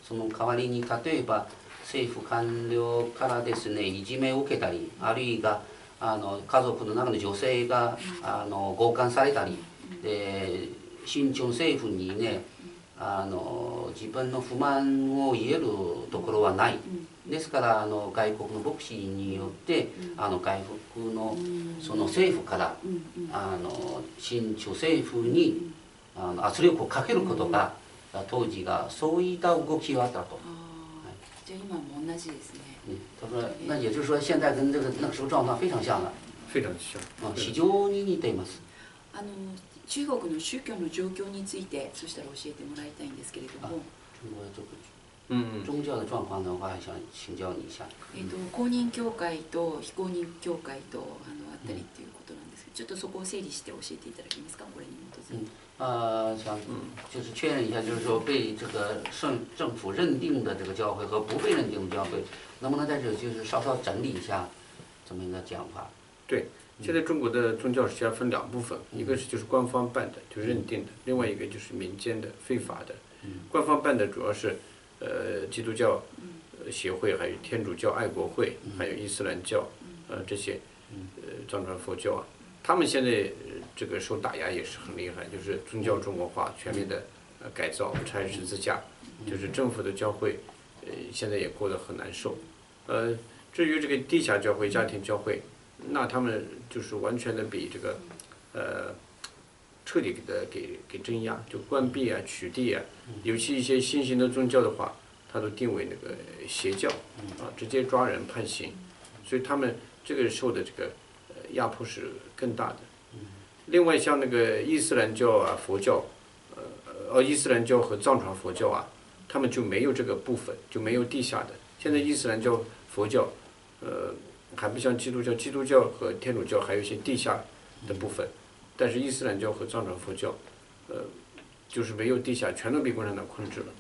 その代わりに例えば政府官僚からですねいじめを受けたり、あるいは家族の中の女性が強姦されたりで、新朝政府にね自分の不満を言えるところはない。ですから外国の牧師によって外国のその政府から新朝政府に圧力をかけることが当時がそういった動きがあったと。 じゃあ今も同じですね。 他说，那也就是说，现在跟那个时候状况非常像了。 非常像。 非常に似ています。 中国の宗教の状況についてそしたら教えてもらいたいんですけれども。 中国这个宗教的状况的话，想请教你一下。 公認教会と非公認教会とあったりっていうことなんですけど、ちょっとそこを整理して教えていただけますか、これに基づいて。 想就是确认一下，就是说被这个政府认定的这个教会和不被认定的教会，能不能在这就是稍稍整理一下这么一个讲法？ 对，现在中国的宗教实际上分两部分，一个是就是官方办的，就认定的；另外一个就是民间的、非法的。官方办的主要是基督教协会，还有天主教爱国会，还有伊斯兰教，这些藏传佛教啊，他们现在这个受打压也是很厉害，就是宗教中国化、全面的改造、拆十字架，就是政府的教会现在也过得很难受。至于这个地下教会、家庭教会，那他们就是完全的比这个彻底的给镇压，就关闭啊、取缔啊，尤其一些新型的宗教的话，它都定为那个邪教直接抓人判刑，所以他们这个受的这个压迫是更大的。另外像那个伊斯兰教啊、佛教，伊斯兰教和藏传佛教啊，他们就没有这个部分，就没有地下的。现在伊斯兰教、佛教，还不像基督教，基督教和天主教还有一些地下的部分，但是伊斯兰教和藏传佛教，就是没有地下，全都被共产党控制了。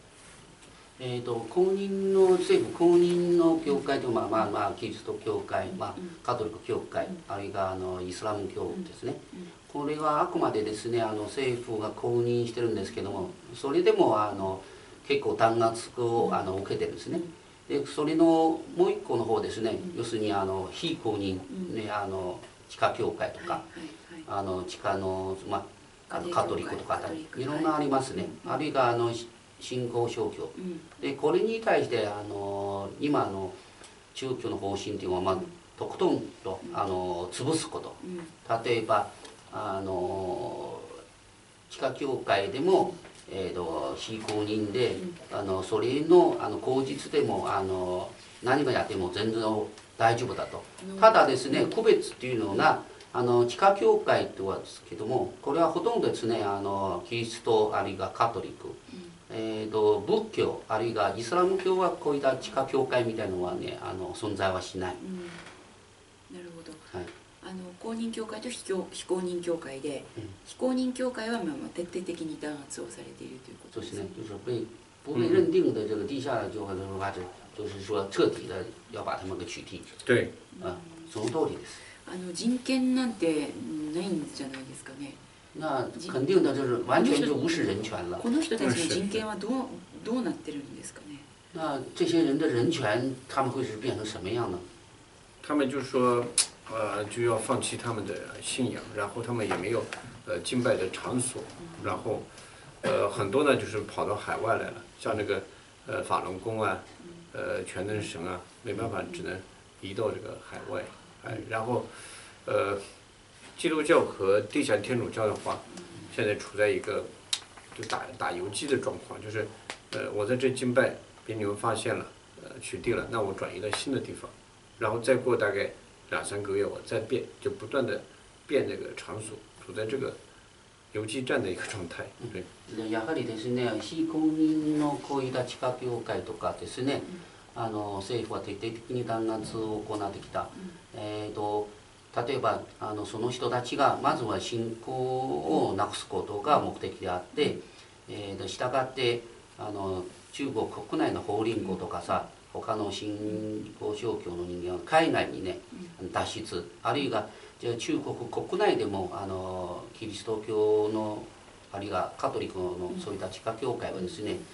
公認の政府公認の教会とキリスト教会、カトリック教会、あるいはイスラム教ですね。これはあくまでですね政府が公認してるんですけども、それでも結構弾圧を受けてるんですね。でそれのもう一個の方ですね、要するに非公認、地下教会とか、地下の、カトリックとかいろんなありますね。あるいは新興宗教、でこれに対して今の宗教の方針というのは、とことんと潰すこと。例えば地下教会でも非公認でそれの口実でも何がやっても全然大丈夫だと。ただですね、区別っていうのが地下教会とはですけども、これはほとんどですねキリストあるいはカトリック、仏教あるいはイスラム教はこういった地下教会みたいなのはね存在はしない。 なるほど。公認教会と非公認教会で、非公認教会は徹底的に弾圧をされているということですね。 就是不被认定的这个地下教会的话，就是说彻底的要把他们给取缔。 对。 その通りです。 人権なんてないんじゃないですかね。 那肯定的就是完全就无视人权了。 この人たちの人権はどうなってるんですかね。 那这些人的人权，他们会是变成什么样呢？ 他们就说，就要放弃他们的信仰，然后他们也没有敬拜的场所，然后很多呢就是跑到海外来了，像那个法轮功啊，全能神啊，没办法只能移到这个海外，然后基督教和地下天主教的话，现在处在一个就打游击的状况，就是我在这敬拜被你们发现了，取缔了，那我转移到新的地方，然后再过大概2-3个月我再变，就不断的变那个场所，处在这个游击战的一个状態。 やはりですね、非公認のこういった地下教会とかですね、政府は徹底的に弾圧を行ってきた。例えばその人たちがまずは信仰をなくすことが目的であって、したがって中国国内の法輪功とかさ、他の新興宗教の人間は海外にね脱出、あるいはじゃあ中国国内でもキリスト教のあるいはカトリックのそういった地下教会はですね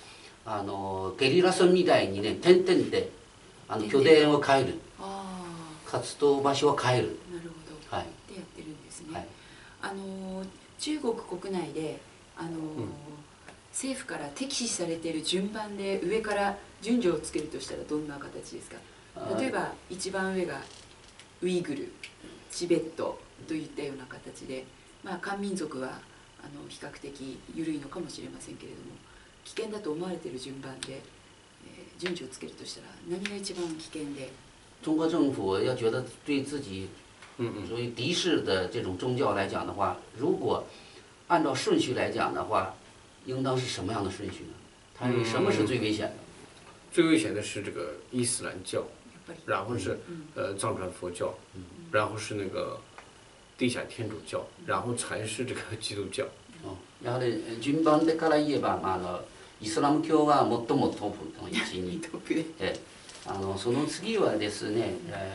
ゲリラ村みたいにね点々で拠点を変える、活動場所を変える。 なるほど。 はい。 でやってるんですね。 はい。 中国国内で政府から敵視されている順番で上から順序をつけるとしたらどんな形ですか？例えば一番上がウイグル、チベットといったような形で、漢民族は比較的緩いのかもしれませんけれども、危険だと思われている順番で、順序をつけるとしたら何が一番危険で？ 中国政府要觉得对自己属于敌视的这种宗教来讲的话，如果按照顺序来讲的话，应当是什么样的顺序呢？它是什么是最危险的？ 最危险的是这个伊斯兰教，然后是藏传佛教，然后是那个地下天主教，然后才是这个基督教。 やはり順番でから言えば、イスラム教は最もトップの位置にその次はですね、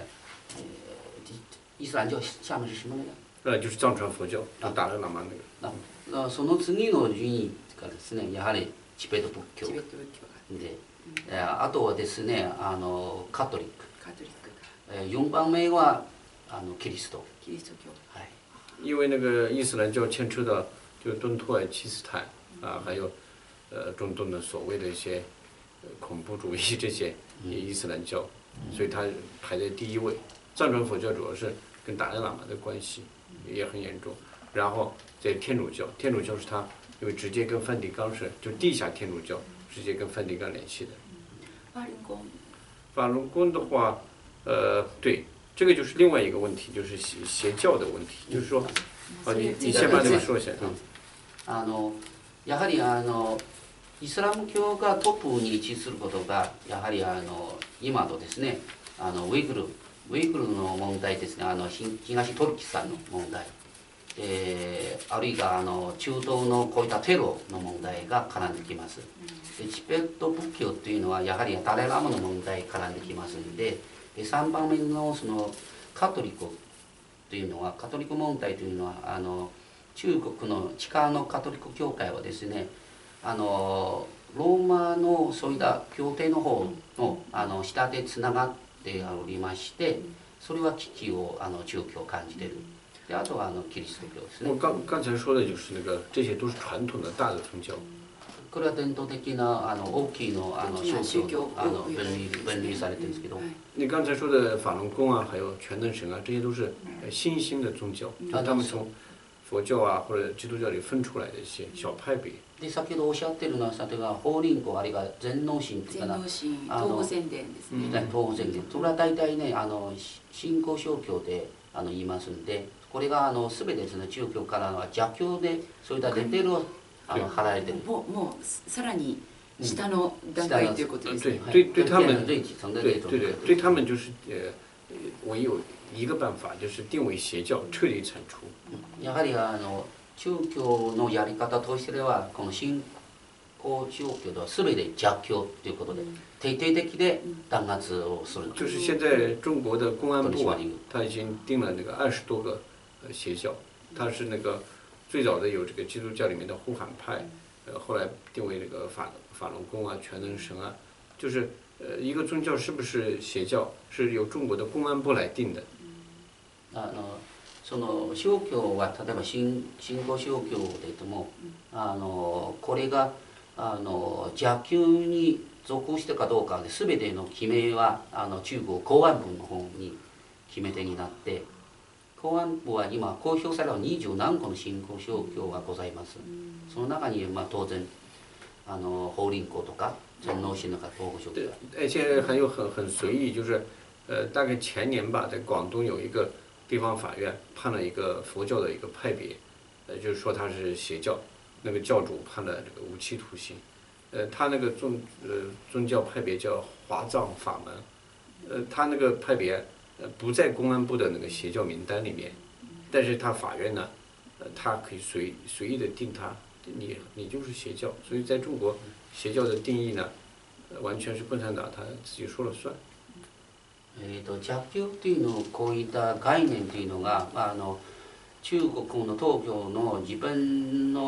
伊斯兰教下面是什么来着？ 就是藏传佛教，就达赖喇嘛那个。その次の順位がですね、やはりチベット仏教で、あとはですね、カトリック。4番目はキリスト。 キリスト教。 はい。 因为那个伊斯兰教牵扯到就东土耳其斯坦还有中东的所谓的一些恐怖主义这些伊斯兰教，所以它排在第一位。藏传佛教主要是跟达赖喇嘛的关系也很严重，然后在天主教，天主教是它因为直接跟梵蒂冈是就地下天主教直接跟梵蒂冈联系的。法轮功的话，对，这个就是另外一个问题，就是邪教的问题，就是说，你先把这个说一下。 やはりイスラム教がトップに位置することがやはり今のですねウイグルの問題ですね、東トルキスタンの問題、あるいは中東のこういったテロの問題が絡んできます。でチベット仏教というのはやはりダライ・ラマの問題絡んできますので、3番目のそのカトリックというのはカトリック問題というのは中国の地下のカトリック教会はですねローマのそういった教廷の方の下でつながっておりまして、それは危機を中共感じている。であとはキリスト教ですね。 我刚才说的就是那个，这些都是传统的大的宗教。 これは伝統的な大きいの宗教の分類されてるんですけど。 你刚才说的法轮功还有全能神这些都是新兴的宗教，他们从佛教或者基督教里分出来的一些小派别。 で先ほどおっしゃってるのは例えば法輪功あるいは全能神というかな東方宣伝ですね。 東方宣伝、それは大体ね新興宗教で言いますんで、これが全てですね中共からは邪教でそういったレベルを貼られてる。 もうさらに下の段階ということですね。 对他们对他们就是唯有一个办法，就是定为邪教，彻底铲除。 やはり宗教のやり方としてはこの新興宗教では全て邪教ということで徹底的で弾圧をする。 就是现在中国的公安部他已经定了那个20多个邪教，它是那个最早的有这个基督教里面的护法派，后来定为那个法轮功全能神就是一个宗教是不是邪教是由中国的公安部来定的。 その宗教は例えば新興宗教でともこれが邪教に属してかどうかで全ての決めは中国公安部の方に決め手になって、公安部は今公表された20何個の新興宗教がございます。その中に当然法輪功とか全能神とか東方宗教。 而且还有很随意，就是大概前年吧，在广东有一个地方法院判了一个佛教的一个派别，就是说他是邪教，那个教主判了这个无期徒刑。他那个宗教派别叫华藏法门，他那个派别不在公安部的那个邪教名单里面，但是他法院呢，他可以随意的定他，你就是邪教，所以在中国邪教的定义呢，完全是共产党他自己说了算。 邪教というのこういった概念というのが、中国の当局の自分の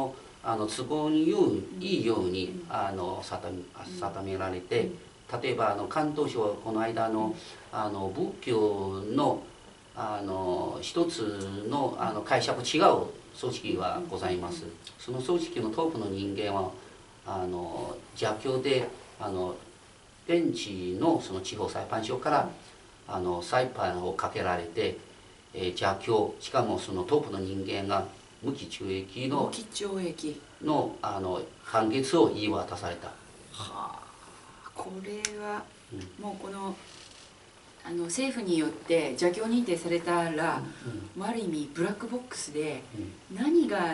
都合にいいように定められて、例えば関東省はこの間仏教の一つの解釈違う組織がございます。その組織のトップの人間は邪教で現地のその地方裁判所から裁判をかけられて、邪教、しかもそのトップの人間が無期懲役の判決を言い渡された。 はあ、これはもうこの政府によって邪教認定されたら、ある意味ブラックボックスで、何が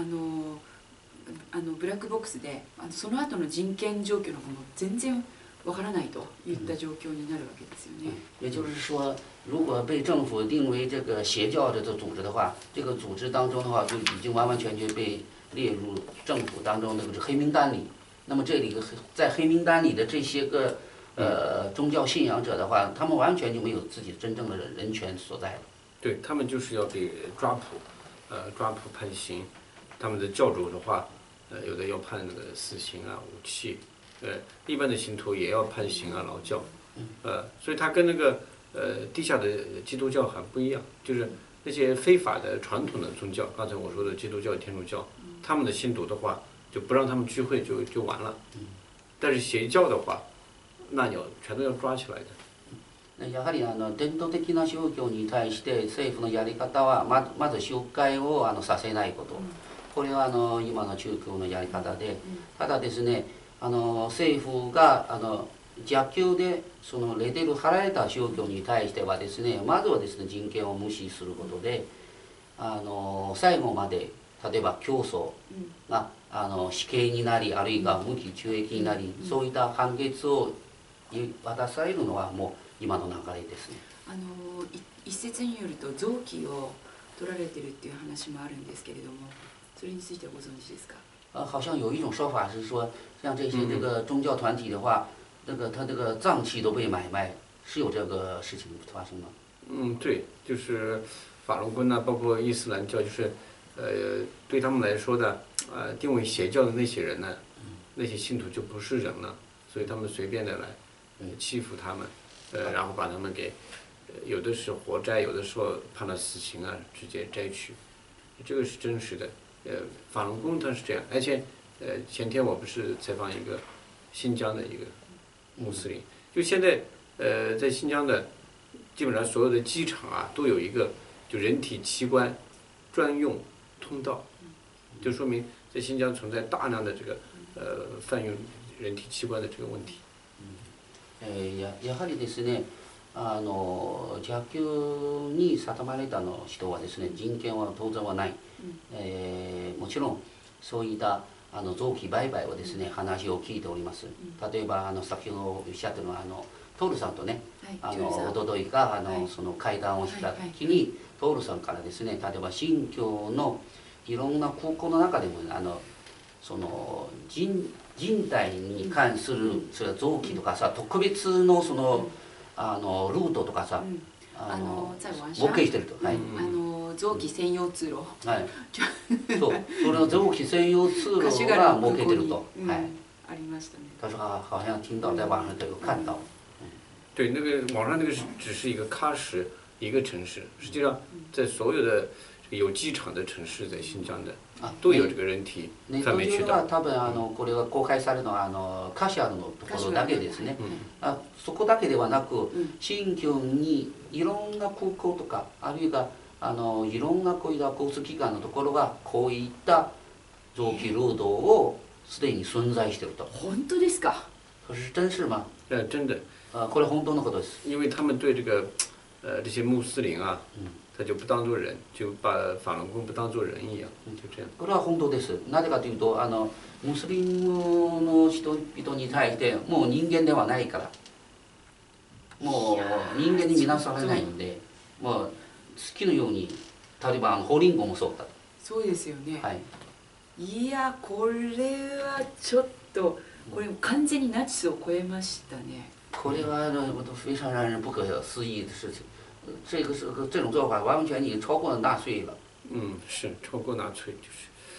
ブラックボックスでその後の人権状況のもの全然わからないといった状況になるわけですよね。 也就是说，如果被政府定为这个邪教的组织的话，这个组织当中的话就已经完完全全被列入政府当中的这个黑名单里。那么这里在黑名单里的这些个宗教信仰者的话，他们完全就没有自己真正的人权所在了。 对，他们就是要被抓捕判刑。他们的教主的话，有的要判那个死刑啊、武器。一般的信徒也要判刑啊、劳教，所以他跟那个地下的基督教还不一样，就是那些非法的传统的宗教，刚才我说的基督教、天主教，他们的信徒的话就不让他们聚会就完了，但是邪教的话，那全都要抓起来的。 やはり伝統的な宗教に対して政府のやり方はまず集会をさせないこと、これは今の宗教のやり方で、ただですね。政府が邪教でそのレベル払えた宗教に対してはですね、まずはですね人権を無視することで最後まで例えば教祖が死刑になり、あるいは無期懲役になり、そういった判決を渡されるのはもう今の流れですね。 一説によると臓器を取られてるっていう話もあるんですけれども、それについてはご存知ですか？ 好像有一种说法是说，像这些这个宗教团体的话，他这个脏器都被买卖，是有这个事情发生吗？ 对，就是法轮功啊，包括伊斯兰教，就是对他们来说的定为邪教的那些人呢，那些信徒就不是人了，所以他们随便的来欺负他们，然后把他们给有的是活摘，有的时候判了死刑啊，直接摘取，这个是真实的。法轮功它是这样，而且前天我不是采访一个新疆的一个穆斯林，就现在在新疆的基本上所有的机场啊都有一个就人体器官专用通道，就说明在新疆存在大量的这个贩运人体器官的这个问题。 やはりですね、邪教に定まれた人はですね、人権は当然はない。もちろんそういった臓器売買はですね話を聞いております。例えば先ほどおっしゃったのはトールさんとね、おとといかその会談をした時に、トールさんからですね、例えば新疆のいろんな空港の中でもその人体に関するそれ臓器とかさ、特別のそのルートとかさ、設計してると。 臓器専用通路、 そう、それの臓器専用通路が設けてると。 ありましたね。 他说好像听到在网上都有看到。 对，那个网上那个只是一个喀什一个城市，实际上在所有的有機場的城市在新疆的都有这个人体贩売渠道。 多分これが公開されるのはカシュアルのところだけですね。そこだけではなく、新疆にいろんな空港とか、あるいはいろんなこういった交通機関のところがこういった臓器ルートをすでに存在していると。 本当ですか？ 可是真是吗？ 真的。 これ本当のことです。 因为他们对这个这些穆斯林啊，他就不当作人，就把法轮功不当作人一样，就这样。 これは本当です。なぜかというとムスリムの人々に対してもう人間ではないから、もう人間に見なされないので、もう好きのように、例えばホリンゴもそうだ。 そうですよね。 はい。 いや、これはちょっとこれ完全にナチスを超えましたね。 これは非常让人不可思议的事情。这种做法完全已经超过了纳粹了。 是超过纳粹，就是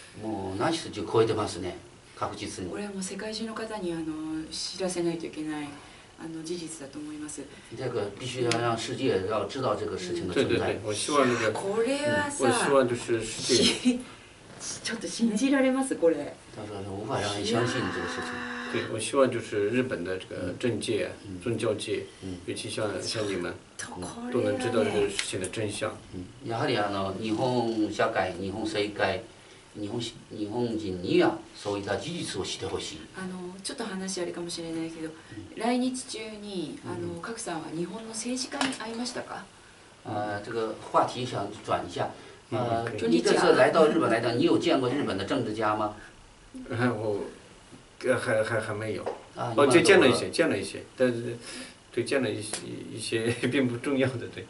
もうナチス中超えてますね、確実にこ。れはもう世界中の方に知らせないといけない事実だと思います。 这个必须要让世界要知道这个事情的存在对对对。，我希望那个， これは我希さ、 望就是世界， ちょっと信じられますこれ。 他说无法让人相信这个事情。 对我希望就是日本的这个政界、宗教界，尤其像你们， こ都能知道这个れはね、 事情的真相。 やはり日本社会、日本政界、日本人にはそういった事実を知ってほしい。 ちょっと話あれかもしれないけど、来日中に賀来さんは日本の政治家に会いましたか？ 这个话题想转一下。 可以你这次来到日本来讲，你有见过日本的政治家吗？ 我还没有， 啊， 哦，就见了一些， 些。 见了一些，但是对见了一些并不重要的，对。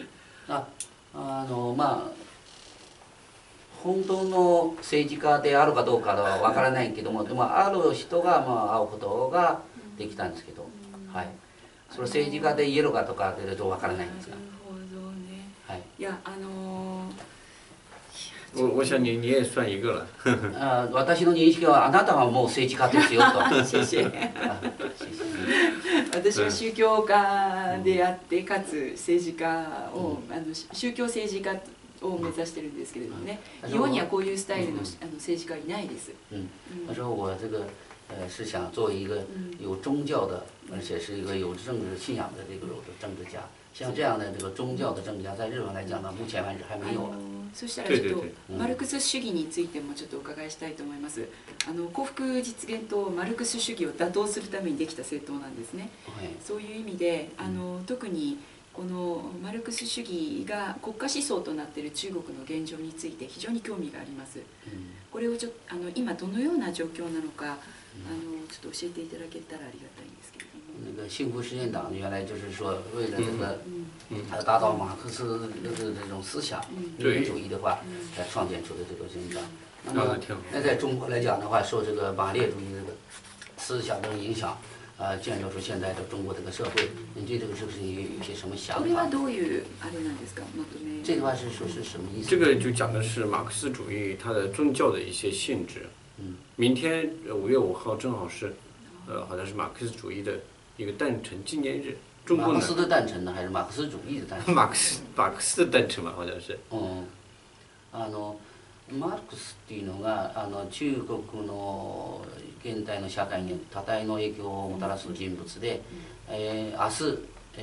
まあ本当の政治家であるかどうかはわからないけども、でもある人が会うことができたんですけど、はい。それ政治家で言えるかとかというとわからないんですが。 なるほどね。 はい。 いや我想你也算一个了。 私の認識はあなたはもう政治家ですよと。 谢谢。私は宗教家であってかつ政治家を、宗教政治家を目指してるんですけれどもね、日本にはこういうスタイルの政治家いないです。 他说我这个是想做一个有宗教的，而且是一个有政治信仰的这个政治家。像这样的这个宗教的政治家，在日本来讲呢，目前为止还没有。 そしたらちょっとマルクス主義についてもちょっとお伺いしたいと思います。幸福実現とマルクス主義を打倒するためにできた政党なんですね。そういう意味で特にこのマルクス主義が国家思想となっている中国の現状について非常に興味があります。これを今どのような状況なのかちょっと教えていただけたらありがたいんですけれども。 那个幸福实验党原来就是说，为了这个达到马克思的这种思想人文主义的话，才创建出的这个政党。那在中国来讲的话，受这个马列主义这个思想的影响，建造出现在的中国这个社会。你对这个是不是有一些什么想法？ これはどういうあれなんですか？まとめ。 这句话是说是什么意思？ 这个就讲的是马克思主义它的宗教的一些性质。明天5月5号正好是，好像是马克思主义的一个诞辰纪念日。中国马克思的诞辰呢，还是马克思主义的诞辰？ 马克思的诞辰嘛，好像是。 マルクスっていうのが中国の現代の社会に多大の影響をもたらす人物で、明日、5月5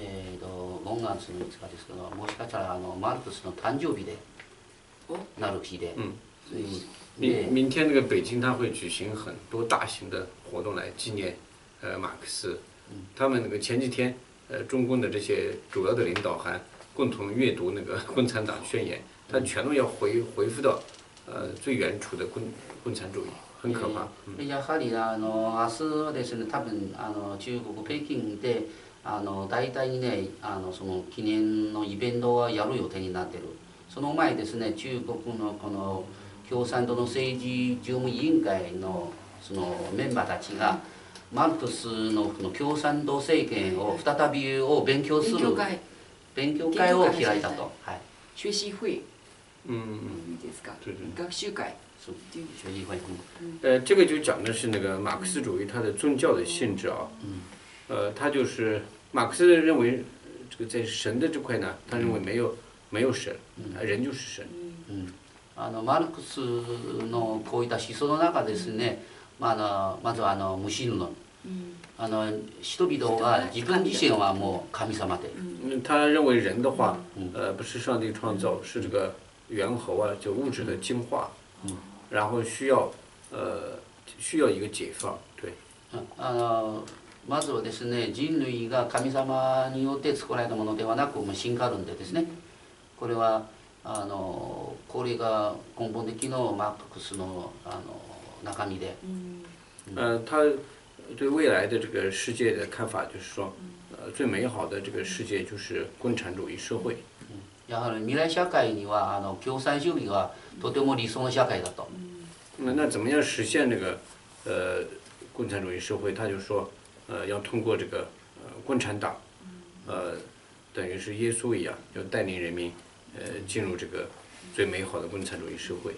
日ですけど、もしかしたらマルクスの誕生日でなる日で。 明天那个北京他会举行很多大型的活动来纪念马克思。他们那个前几天中共的这些主要的领导还共同阅读那个共产党宣言，他全都要回复到最原初的共产主义，很可怕。 やはり明日はですね、多分中国北京で大体にねその記念のイベントはやる予定になってる。その前ですね、中国のこの共産党の政治常務委員会のそのメンバーたちがマルクスのこの共産党政権を再び勉強する勉強会を開いたと。はい。 学習会。ですか？学習会。 学习会。 这个就讲的是那个马克思主义它的宗教的性质啊。他就是马克思认为这个在神的这块呢，他认为没有神，人就是神。 マルクスのこういった思想の中ですね、まず無神論。人々は自分自身はもう神様で。 他认为人的话，不是上帝创造，是这个猿猴啊，就物质的进化，然后需要一个解放，对。 まずはですね、人類が神様によって作られたものではなく、進化論でですね、これはこれが根本的なマルクスの中身で。 他对未来的这个世界的看法就是说，最美好的这个世界就是共产主义社会。 やはり未来社会には共産主義がとても理想の社会だと。 那怎么样实现这个共产主义社会？他就说，要通过这个共产党，等于是耶稣一样，要带领人民进入这个最美好的共产主义社会。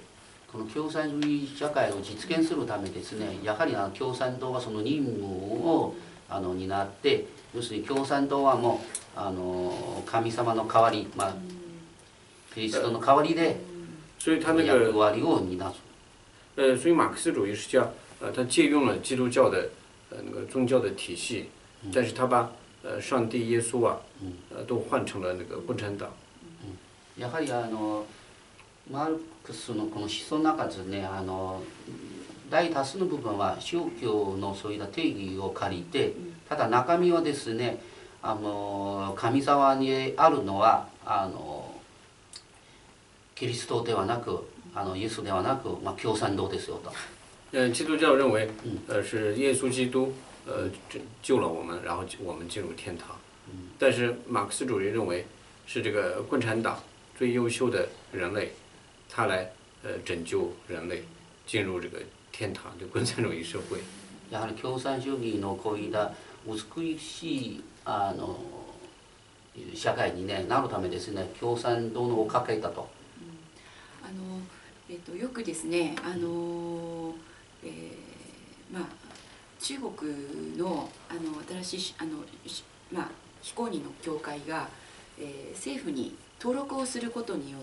この共産主義社会を実現するためですね、やはり共産党はその任務を担って、要するに共産党はもう神様の代わり、キリストの代わりで所以他那役个割を担う。 所以马克思主义实际上他借用了基督教的那个宗教的体系，但是他把上帝、耶稣啊都换成了那个共产党。 やはりマルクスのこの思想の中ですね、大多数の部分は宗教のそういった定義を借りて、ただ中身はですね、神様にあるのはキリストではなくイエスではなく、共産党ですよと。 基督教认为是耶稣基督救了我们，然后我们进入天堂。但是马克思主义认为是这个共产党最优秀的人类，他来拯救人类进入这个天堂，就共产主义社会。 やはり共産主義のこういった美しい社会に、なるためですね、共産党のをかけたと。 よくですね、中国の新しい非公認の教会が、政府に登録をすることによって、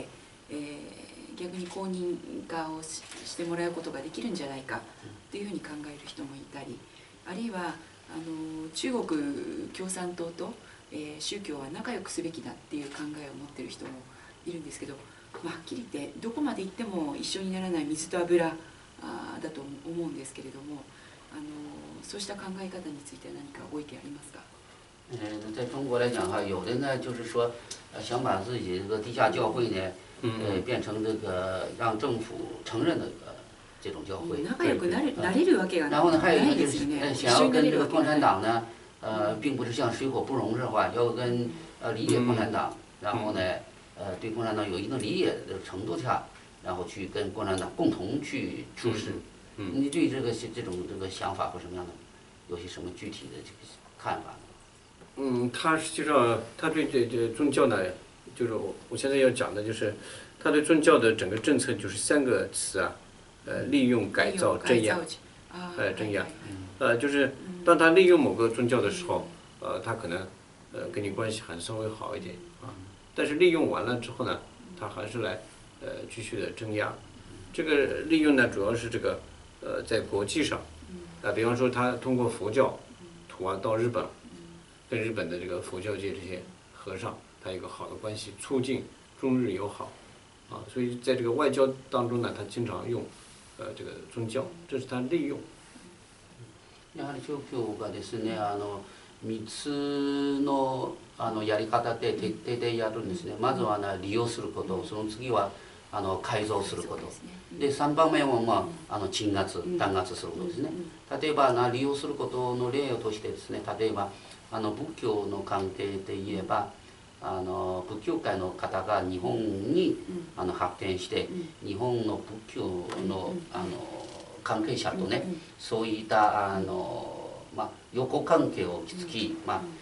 逆に公認化をしてもらうことができるんじゃないかっていうふうに考える人もいたり、あるいは中国共産党と、宗教は仲良くすべきだっていう考えを持ってる人もいるんですけど、はっきり言ってどこまで行っても一緒にならない水と油だと思うんですけれども、そうした考え方については何かご意見ありますか？ 在中国来讲哈，有的呢就是说，想把自己这个地下教会呢，变成这个让政府承认的这种教会。 仲良くなれるわけが然后呢，还有一ない个就是ですよね。 想要跟这个共产党呢，并不是像水火不容的话，要跟理解共产党，然后呢，对共产党有一定理解的程度下，然后去跟共产党共同去处事。你对这个想法或什么样的，有些什么具体的这个看法呢？ 他实际上他对这宗教呢，就是我现在要讲的就是他对宗教的整个政策就是3个词啊，利用、改造、镇压，镇压，就是当他利用某个宗教的时候，他可能跟你关系还稍微好一点啊，但是利用完了之后呢，他还是来继续的镇压。这个利用呢，主要是这个在国际上，比方说他通过佛教徒啊到日本。跟日本的这个佛教界这些和尚，他有一个好的关系，促进中日友好，所以在这个外交当中呢，他经常用这个宗教，这是他利用。 やはり宗教がですね、3つのやり方で徹底でやるんですね。まずは利用すること、その次は改造すること、で3番目は鎮圧、弾圧することですね。例えば利用することの例としてですね、例えば仏教の関係で言えば仏教界の方が日本に発展して日本の仏教の関係者とね、そういった横関係を築き、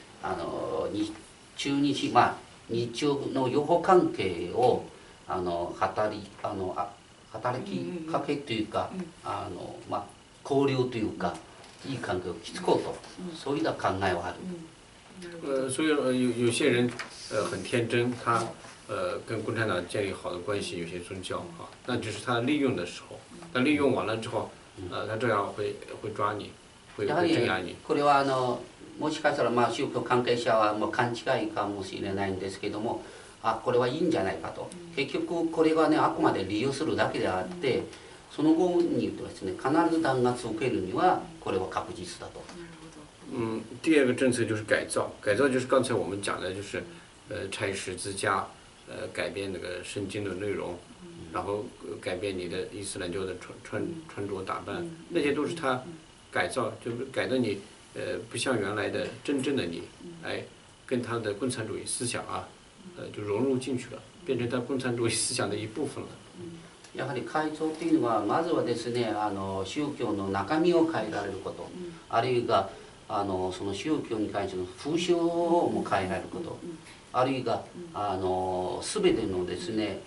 中日日中の横関係を働きかけというか交流というか。いい関係を築こうと、そういった考えはある。 所以有些人很天真，他跟共产党建立好的关系，有些宗教啊，那只是他利用的时候，但利用完了之后，他这样会抓你，会镇压你。 これはもしかしたら宗教関係者はもう勘違いかもしれないんですけども、これはいいんじゃないかと。結局これはねあくまで利用するだけであって。その後に言うとですね、必ず弾圧を受けるにはこれは確実だと。 第二个政策就是改造，改造就是刚才我们讲的，就是拆十字架，改变那个圣经的内容，然后改变你的伊斯兰教的穿着打扮，那些都是他改造，就是改的你不像原来的真正的你，跟他的共产主义思想啊，就融入进去了，变成他共产主义思想的一部分了。 やはり改造というのはまずはですね宗教の中身を変えられること、あるいはその宗教に関しての風習をも変えられること、あるいは全てのですね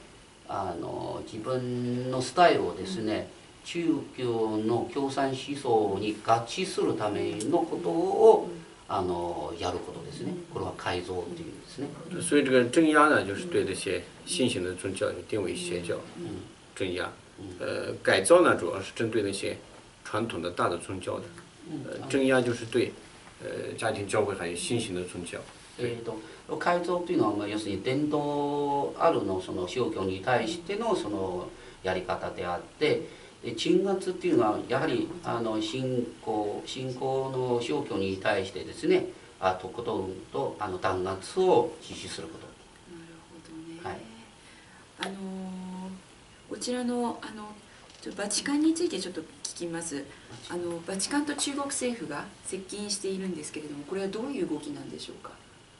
自分のスタイルをですね、中共の共産思想に合致するためのことをやることですね。これは改造というんですね。 所以这个镇压呢，就是对这些新型的宗教就定为邪教，镇压。改造呢，主要是针对那些传统的大的宗教的。镇压就是对家庭教会还有新型的宗教。 改造というのは要するに伝統あるのその宗教に対してのそのやり方であって。鎮圧っていうのはやはり信仰の宗教に対してですね、とことんと弾圧を実施すること。 なるほどね。こちらのバチカンについてちょっと聞きます。バチカンと中国政府が接近しているんですけれども、これはどういう動きなんでしょうか。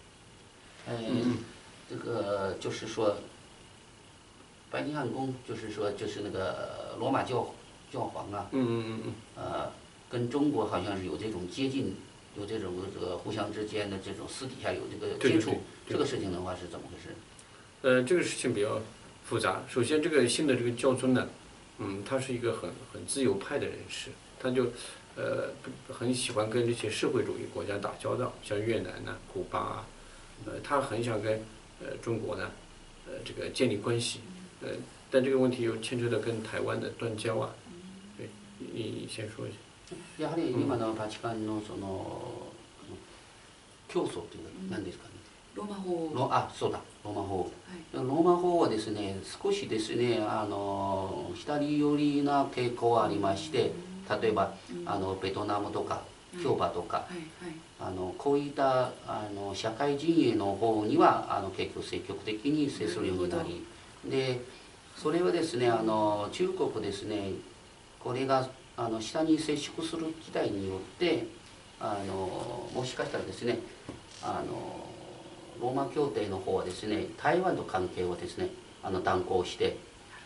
这个就是说。白金汉宫就是说，就是那个罗马教皇啊，跟中国好像是有这种接近，有这种互相之间的这种私底下有这个接触，这个事情的话是怎么回事？ 这个事情比较复杂。首先，这个新的这个教宗呢，他是一个很自由派的人士，他就很喜欢跟这些社会主义国家打交道，像越南呐、古巴啊，他很想跟中国呢，这个建立关系。但这个问题又牵扯到跟台湾的断交啊。对，你先说一下。 やはり今のバチカンのその教祖というのは何ですかね。 ローマ法。 そうだ、ローマ法。ローマ法はですね、少しですね、左寄りな傾向がありまして、例えばベトナムとかキューバとか、こういった社会陣営の方には結構積極的に接するようになり。でそれはですね中国ですね、これが下に接触する事態によってもしかしたらですねローマ協定の方はですね台湾と関係をですね断行して、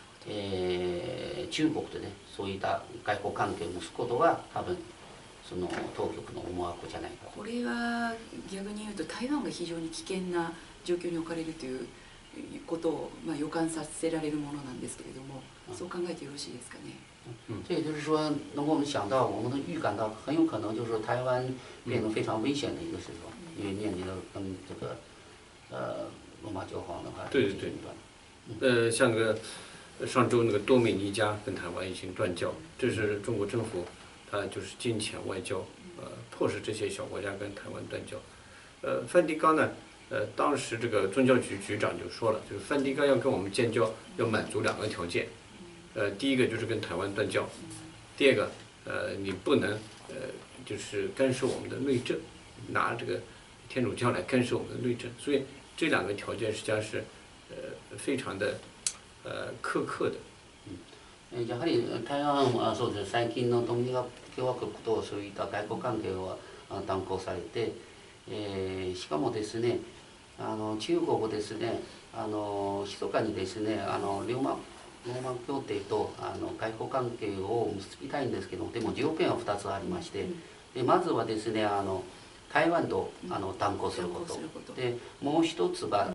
中国とねそういった外交関係を結ぶことは多分その当局の思惑じゃないかと。 これは逆に言うと台湾が非常に危険な状況に置かれるということを予感させられるものなんですけれども、そう考えてよろしいですかね。 这也就是说，能够我们想到，我们能预感到，很有可能就是说台湾变成非常危险的一个时候，因为面临着跟这个罗马教皇的话对，像个上周那个多美尼加跟台湾已经断交，这是中国政府它就是金钱外交，迫使这些小国家跟台湾断交。梵蒂冈呢？当时这个宗教局局长就说了，就是梵蒂冈要跟我们建交，要满足2个条件。第一个就是跟台湾断交，第二个，你不能就是干涉我们的内政，拿这个天主教来干涉我们的内政。所以这2个条件实际上是非常的苛刻的。 やはり台湾はそうです。最近のドミニカ共和国とそういった外交関係を断行されて、しかもですね。中国ですね、密かにですね、ローマ協定と外交関係を結びたいんですけど、でも条件は2つありまして、でまずはですね、台湾と断交すること、でもう一つが